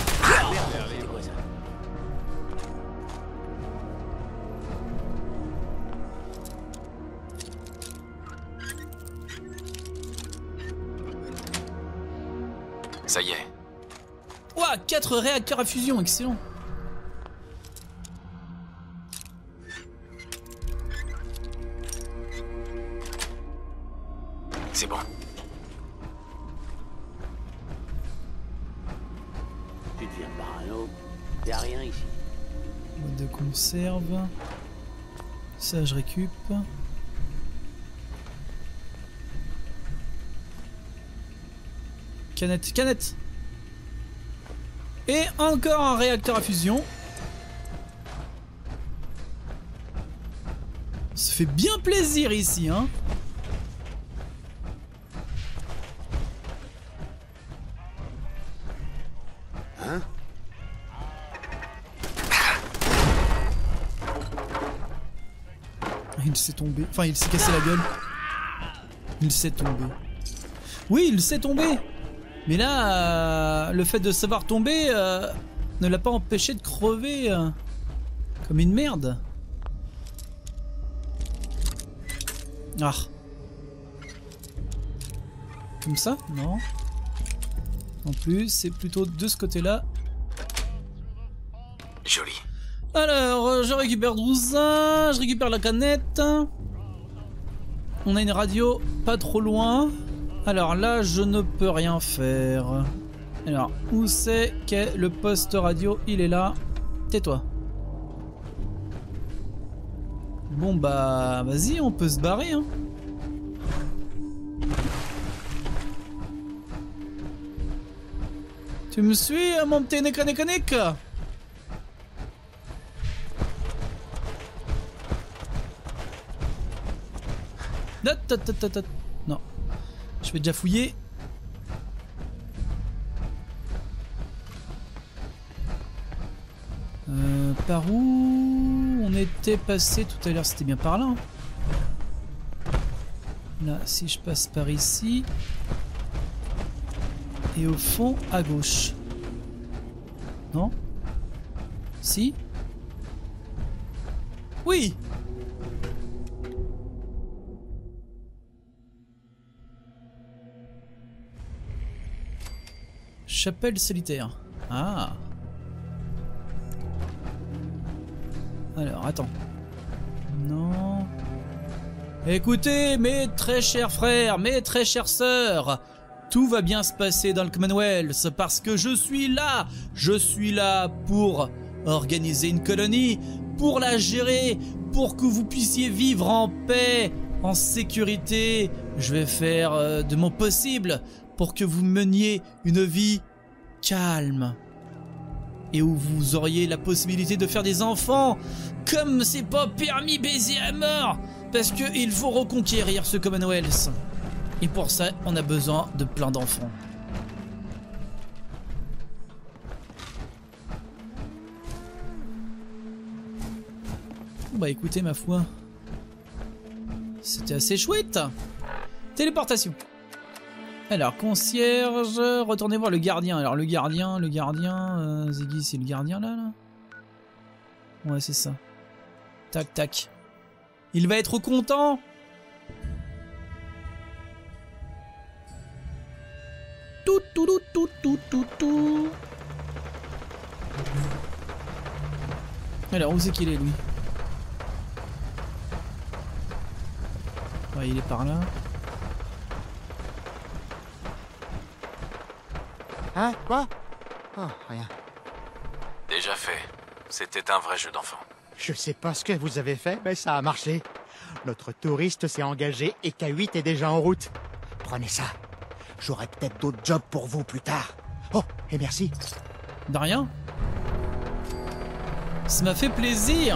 Ça y est. Ouah, quatre réacteurs à fusion, excellent. C'est bon. Tu deviens parano. Y'a rien ici. Boîte de conserve. Ça, je récup. Canette, canette. Et encore un réacteur à fusion. Ça fait bien plaisir ici, hein. Hein? Il s'est tombé. Enfin, il s'est cassé la gueule. Il s'est tombé. Oui, il s'est tombé. Mais là, euh, le fait de savoir tomber euh, ne l'a pas empêché de crever euh, comme une merde. Ah. Comme ça? Non. En plus, c'est plutôt de ce côté-là. Joli. Alors, euh, je récupère tout ça, je récupère la canette. On a une radio pas trop loin. Alors là, je ne peux rien faire. Alors, où c'est qu'est le poste radio? Il est là. Tais-toi. Bon bah, vas-y, on peut se barrer, hein. Tu me suis, mon petit nécanique? Non. Je vais déjà fouiller. Euh, par où on était passé tout à l'heure? C'était bien par là. Hein. Là, si je passe par ici. Et au fond, à gauche. Non? Si? Oui! Chapelle solitaire. Ah. Alors, attends. Non. Écoutez, mes très chers frères, mes très chères sœurs, tout va bien se passer dans le Commonwealth parce que je suis là. Je suis là pour organiser une colonie, pour la gérer, pour que vous puissiez vivre en paix, en sécurité. Je vais faire euh, de mon possible pour que vous meniez une vie calme et où vous auriez la possibilité de faire des enfants comme c'est pas permis baiser à mort parce que il faut reconquérir ce Commonwealth et pour ça on a besoin de plein d'enfants. Bah écoutez ma foi, c'était assez chouette. Téléportation. Alors, concierge, retournez voir le gardien. Alors, le gardien, le gardien... Euh, Ziggy, c'est le gardien, là, là ouais, c'est ça. Tac, tac. Il va être content. Tout, tout, tout, tout, tout, tout, tout. Alors, où c'est qu'il est, lui? Ouais, il est par là. Hein? Quoi? Oh, rien. Déjà fait. C'était un vrai jeu d'enfant. Je sais pas ce que vous avez fait, mais ça a marché. Notre touriste s'est engagé et K huit est déjà en route. Prenez ça. J'aurai peut-être d'autres jobs pour vous plus tard. Oh, et merci. De rien. Ça m'a fait plaisir.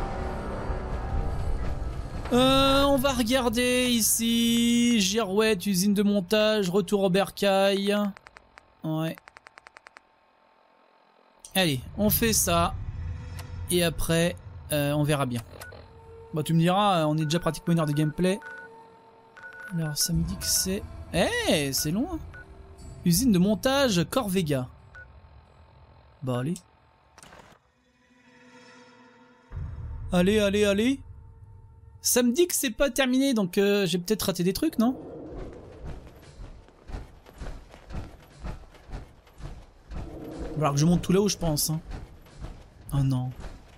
Euh, on va regarder ici. Girouette, usine de montage, retour au bercail. Ouais. Allez, on fait ça. Et après, euh, on verra bien. Bon, tu me diras, on est déjà pratiquement une heure de gameplay. Alors, ça me dit que c'est... Eh, hey, c'est loin. Usine de montage Corvega. Bah, allez. Allez, allez, allez. Ça me dit que c'est pas terminé, donc euh, j'ai peut-être raté des trucs, non? Il va falloir que je monte tout là-haut, je pense. Hein. Oh non.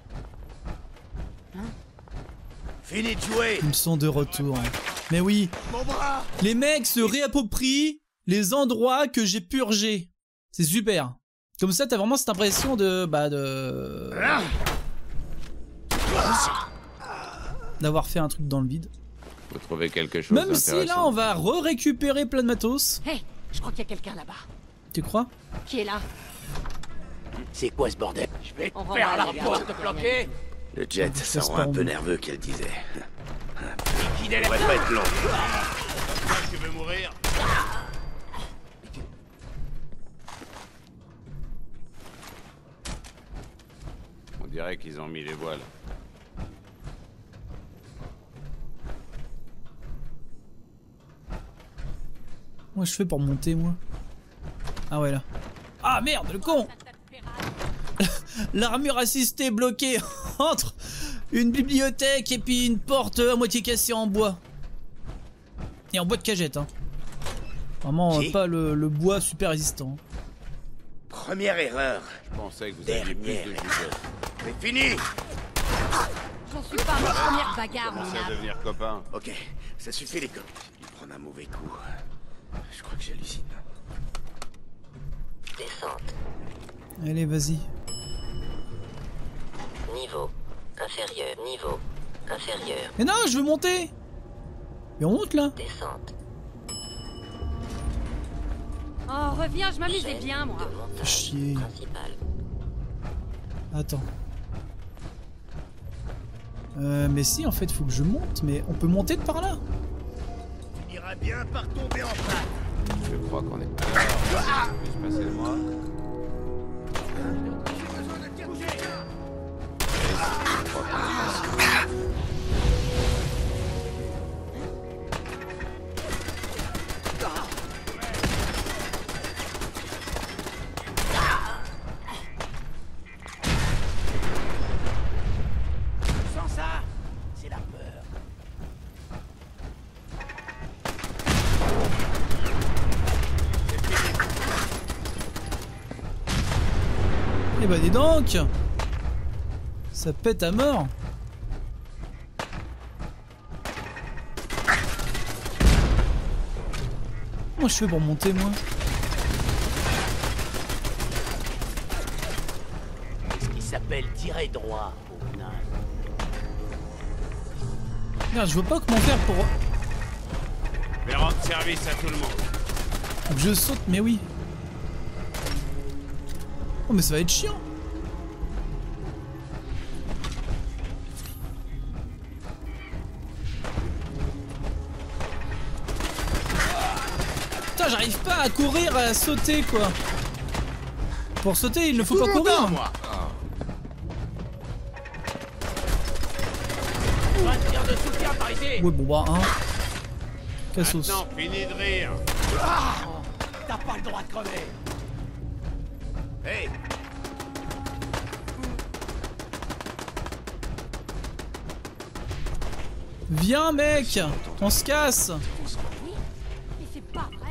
Fini de jouer. Ils me sont de retour. Hein. Mais oui. Les mecs se réapproprient les endroits que j'ai purgés. C'est super. Comme ça, t'as vraiment cette impression de... Bah, de... d'avoir fait un truc dans le vide. Vous trouvez quelque chose Même si là, on va re-récupérer plein de matos. Hé, hey, je crois qu'il y a quelqu'un là-bas. Tu crois? Qui est là? C'est quoi ce bordel? Je vais te faire la porte te planquer. Le jet, ça rend un peu nerveux qu'elle disait. Qui ne va pas être long. Tu veux mourir? On dirait qu'ils ont mis les voiles. Moi je fais pour monter moi. Ah ouais là. Ah merde le con. L'armure assistée bloquée entre une bibliothèque et puis une porte à moitié cassée en bois. Et en bois de cagette hein. Vraiment euh, pas le, le bois super résistant. Première erreur. Je pensais que vous aviez plus de jugeote. C'est fini. J'en suis pas à ma première bagarre, On mon sait âme. devenir copains. Ok, ça suffit les copains. Il prend un mauvais coup. Je crois que j'hallucine. Descente. Allez vas-y. Niveau inférieur. Niveau inférieur. Mais non, je veux monter. Mais on monte là. Descente. Oh, reviens, je m'amusais bien, moi. Chier. Attends. Euh, mais si, en fait, faut que je monte. Mais on peut monter de par là. Tu iras bien par tomber en panne. Je crois qu'on est pas là. Je vais passer le moi. Sans ça, c'est la peur. Eh bah dis donc. Ça pète à mort. Comment je fais pour monter moi? Ce qui s'appelle tirer droit. Merde, je vois pas comment faire pour... Mais rendre service à tout le monde. Faut que je saute, mais oui. Oh mais ça va être chiant. Putain, j'arrive pas à courir, à sauter quoi. Pour sauter, il ne faut pas courir. Moi. De soutien par ici. Ouais bon bah hein. Cassos. Maintenant, fini de rire. Ah, t'as pas le droit de crever. Hey. Viens mec, on se casse. Oui, mais c'est pas vrai.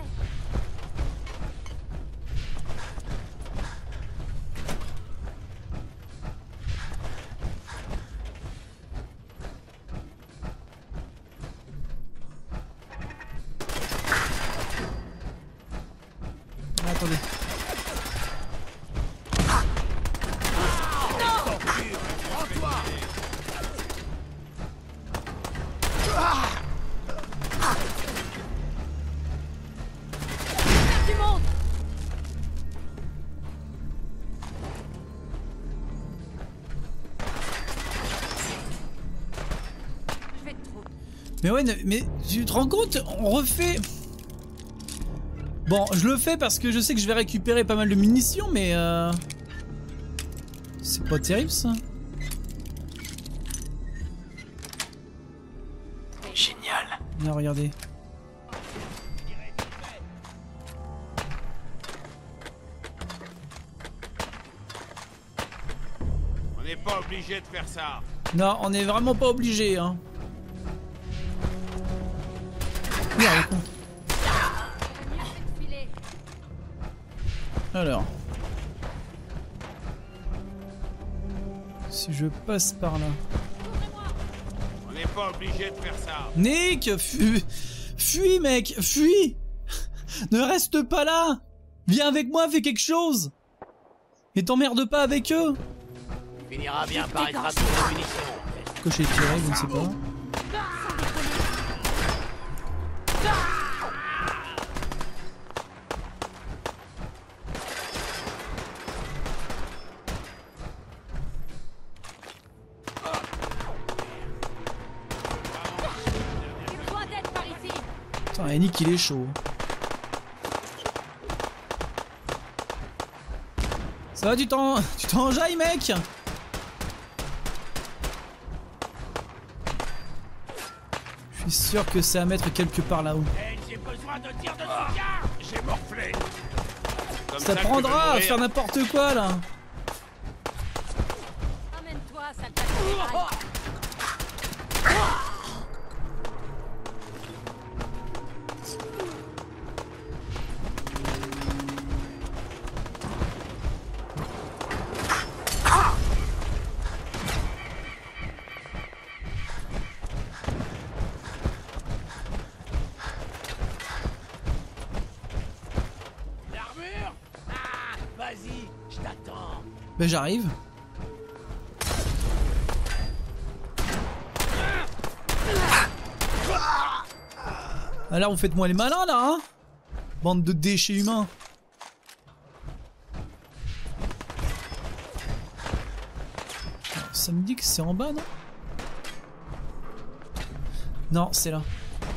Attendez. Mais ouais, mais tu te rends compte, on refait... Bon, je le fais parce que je sais que je vais récupérer pas mal de munitions, mais euh... c'est pas terrible ça. Génial. Là, regardez. On n'est pas obligé de faire ça. Non, on est vraiment pas obligé, hein. Merde, con. Alors. Si je passe par là. On n'est pas obligé de faire ça. Nick, fuis, fuis mec, fuis. Ne reste pas là. Viens avec moi, fais quelque chose. Et t'emmerde pas avec eux. Tu finiras bien par être à tour de munitions. Que j'ai tiré, je ne sais pas. Putain, Nick il est chaud. Ça va, tu t'en... tu t'enjailles mec? Je suis sûr que c'est à mettre quelque part là-haut. Hey, j'ai besoin de tir de soutien. J'ai morflé. Ça, ça prendra à faire n'importe quoi là. Amène-toi, sale Ben j'arrive. Alors vous faites-moi les malins là, hein? Bande de déchets humains. Alors, ça me dit que c'est en bas, non? Non, c'est là.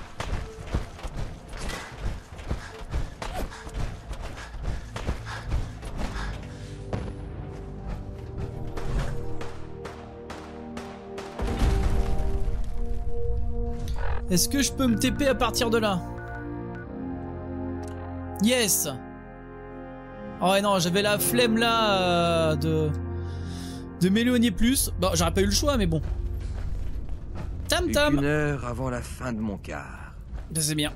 Est-ce que je peux me T P à partir de là? Yes. Oh ouais non, j'avais la flemme là euh, de de m'éloigner plus. Bon, j'aurais pas eu le choix, mais bon. Tam tam. Une heure avant la fin de mon quart. C'est bien.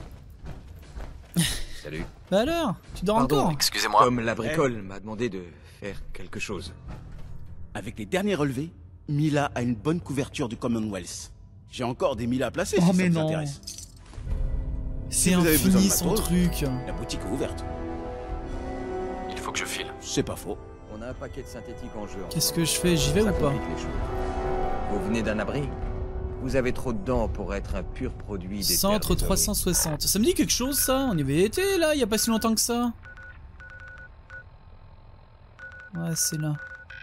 Salut. Bah alors, tu dors Pardon, encore? Excusez-moi. Comme la bricole m'a demandé de faire quelque chose. Avec les derniers relevés, Mila a une bonne couverture du Commonwealth. J'ai encore des Mila à placer oh si mais ça vous non. intéresse. C'est Si vous avez besoin infini de son matos, truc. La boutique est ouverte. Il faut que je file. C'est pas faux. On a un paquet de synthétiques en jeu. Qu'est-ce que je fais? J'y vais Ça ou pas? complique les choses. Vous venez d'un abri? Vous avez trop de dents pour être un pur produit des Centre terres des trois cent soixante. Ça me dit quelque chose ça? On y avait été là, il y a pas si longtemps que ça. Ouais, c'est là.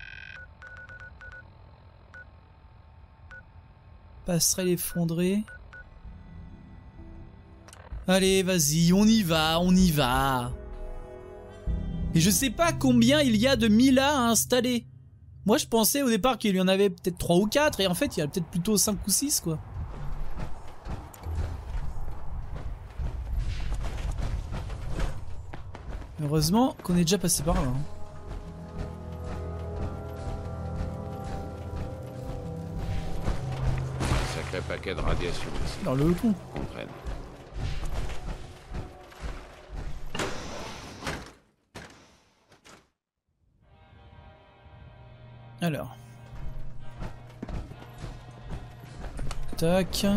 Passerelle effondrée. Allez, vas-y, on y va, on y va. Et je sais pas combien il y a de Mila à installer. Moi, je pensais au départ qu'il y en avait peut-être trois ou quatre, et en fait, il y a peut-être plutôt cinq ou six, quoi. Heureusement qu'on est déjà passé par là. Hein. Sacré paquet de radiation ici. Dans le con. Comprenne. Alors. Tac.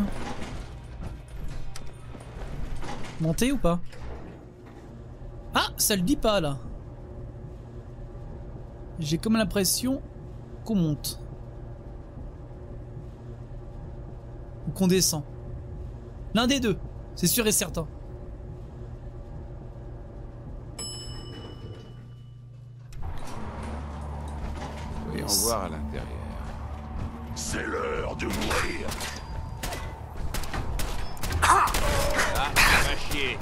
Monter ou pas? Ah, ça le dit pas là. J'ai comme l'impression qu'on monte. Ou qu'on descend. L'un des deux, c'est sûr et certain. Voyons voir à l'intérieur. C'est l'heure de mourir. chier.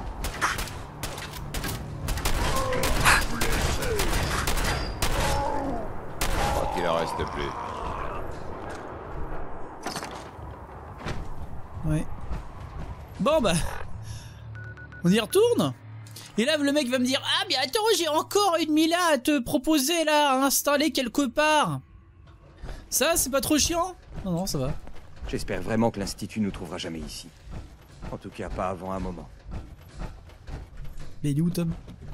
Je crois qu'il en reste plus. Ouais. Bon bah... On y retourne. Et là le mec va me dire, ah mais attends, j'ai encore une Mila à te proposer là, à installer quelque part. Ça, c'est pas trop chiant? Non, non, ça va. J'espère vraiment que l'Institut nous trouvera jamais ici. En tout cas, pas avant un moment. Mais il est où, Tom?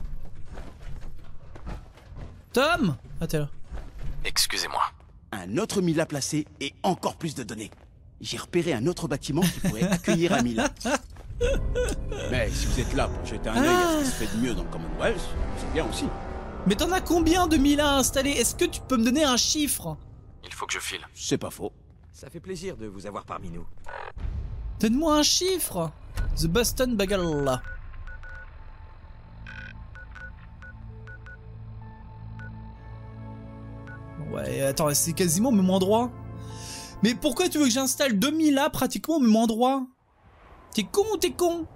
Tom? Ah, t'es là. Excusez-moi. Un autre Mila placé et encore plus de données. J'ai repéré un autre bâtiment qui pourrait accueillir un Mila. Mais si vous êtes là pour jeter un œil à ce qui se fait de mieux dans le Commonwealth, c'est bien aussi. Mais t'en as combien de Mila installés? Est-ce que tu peux me donner un chiffre? Il faut que je file. C'est pas faux. Ça fait plaisir de vous avoir parmi nous. Donne-moi un chiffre. The Boston Bagel. Ouais, attends, c'est quasiment au même endroit. Mais pourquoi tu veux que j'installe deux Mila pratiquement au même endroit? T'es con ou t'es con?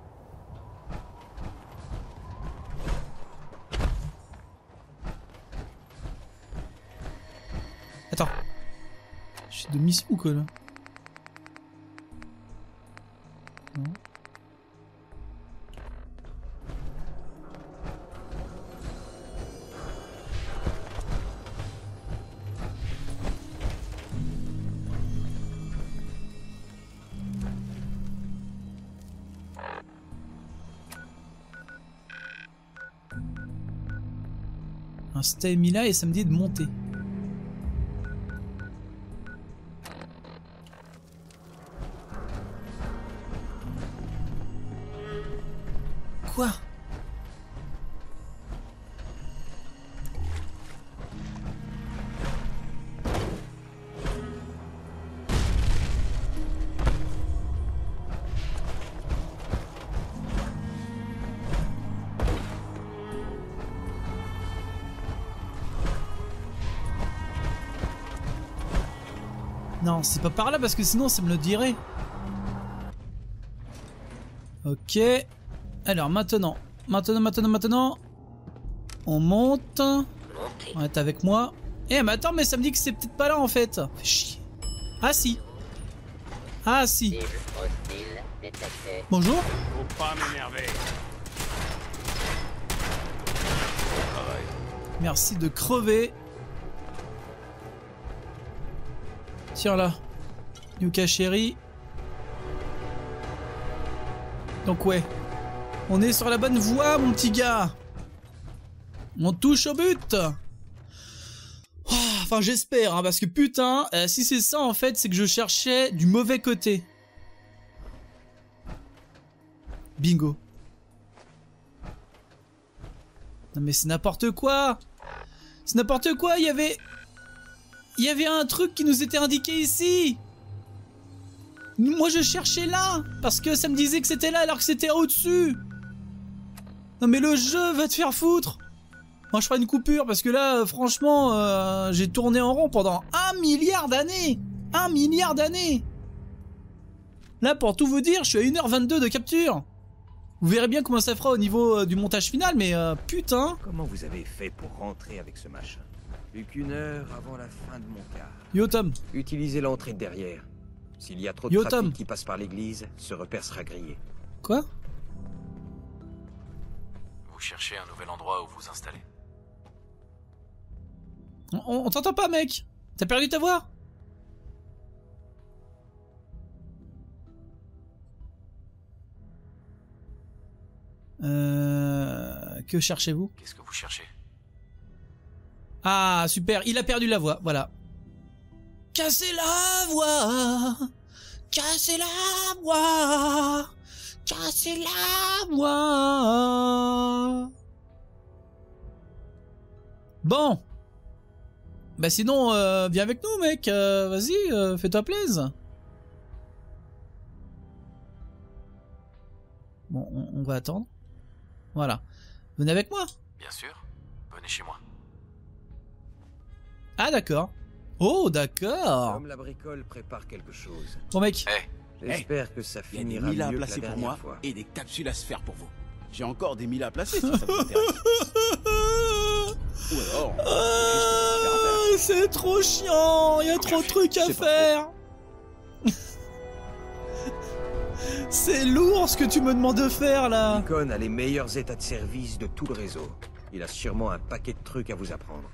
Attends. Je suis de mission ou quoi là? Non. Installer Mila et ça me dit de monter. Quoi? Non, c'est pas par là parce que sinon ça me le dirait. Ok. Alors maintenant, maintenant, maintenant, maintenant, on monte. On est avec moi. Eh mais attends, mais ça me dit que c'est peut-être pas là en fait. Fait chier. Ah si. Ah si. Bonjour. Faut pas m'énerver. Merci de crever. Tiens là. Yuka chérie. Donc ouais. On est sur la bonne voie, mon petit gars. On touche au but. Oh, enfin, j'espère, hein, parce que putain, euh, si c'est ça, en fait, c'est que je cherchais du mauvais côté. Bingo. Non mais c'est n'importe quoi. C'est n'importe quoi, il y avait... Il y avait un truc qui nous était indiqué ici. Moi, je cherchais là, parce que ça me disait que c'était là alors que c'était au-dessus. Non mais le jeu va te faire foutre. Moi je ferai une coupure parce que là franchement euh, j'ai tourné en rond pendant un milliard d'années. Un milliard d'années. Là pour tout vous dire je suis à une heure vingt-deux de capture. Vous verrez bien comment ça fera au niveau euh, du montage final mais euh, putain. Comment vous avez fait pour rentrer avec ce machin? Plus qu'une heure avant la fin de mon quart. Yo Tom. Utilisez l'entrée de derrière. S'il y a trop de Yo, trafic Tom. qui passe par l'église, ce repère sera grillé. Quoi? Vous cherchez un nouvel endroit où vous installer. On, on, on t'entend pas mec. T'as perdu ta voix? Euh... Que cherchez-vous? Qu'est-ce que vous cherchez? Ah super, il a perdu la voix, voilà. Cassez la voix. Cassez la voix. Cassez la voix. Bon. Bah sinon, euh, viens avec nous mec, euh, vas-y, euh, fais-toi plaisir. Bon, on, on va attendre. Voilà. Venez avec moi. Bien sûr. Venez chez moi. Ah d'accord. Oh d'accord. Comme la bricole prépare quelque chose. Bon mec. Hé, hey, J'espère hey, que ça y a des finira Mila à mieux que la placer pour dernière moi fois. et des capsules à se faire pour vous. J'ai encore des Mila à placer si ça vous intéresse. Ou alors, on peut juste faire Ah, c'est trop chiant, il y a trop de trucs à C'est pas faire. C'est lourd ce que tu me demandes de faire là. Beacon a les meilleurs états de service de tout le réseau. Il a sûrement un paquet de trucs à vous apprendre.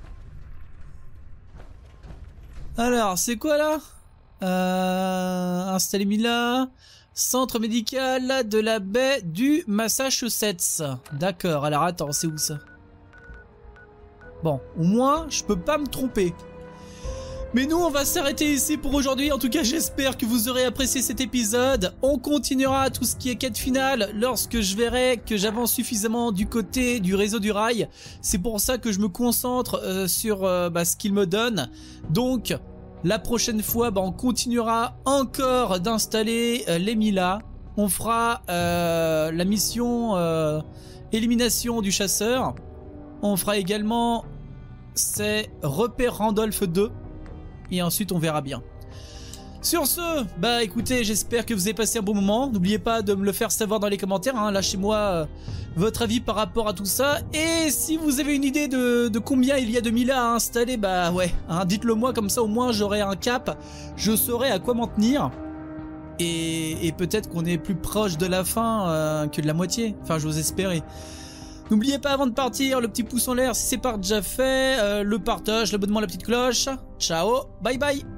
Alors, c'est quoi là? euh, Installer Mila, centre médical de la baie du Massachusetts. D'accord, alors attends, c'est où ça? Bon, au moins, je peux pas me tromper. Mais nous, on va s'arrêter ici pour aujourd'hui. En tout cas, j'espère que vous aurez apprécié cet épisode. On continuera tout ce qui est quête finale lorsque je verrai que j'avance suffisamment du côté du réseau du rail. C'est pour ça que je me concentre euh, sur euh, bah, ce qu'il me donne. Donc, la prochaine fois, bah, on continuera encore d'installer euh, les Mila. On fera euh, la mission euh, élimination du chasseur. On fera également ces repères Randolph deux. Et ensuite on verra bien. Sur ce, bah écoutez, j'espère que vous avez passé un bon moment. N'oubliez pas de me le faire savoir dans les commentaires, hein. Lâchez-moi euh, votre avis par rapport à tout ça. Et si vous avez une idée de, de combien il y a de Mila à installer, bah ouais, hein, dites-le moi, comme ça au moins j'aurai un cap. Je saurai à quoi m'en tenir. Et, et peut-être qu'on est plus proche de la fin euh, que de la moitié. Enfin, j'ose espérer. N'oubliez pas avant de partir, le petit pouce en l'air si c'est pas déjà fait, euh, le partage, l'abonnement, la petite cloche. Ciao, bye bye.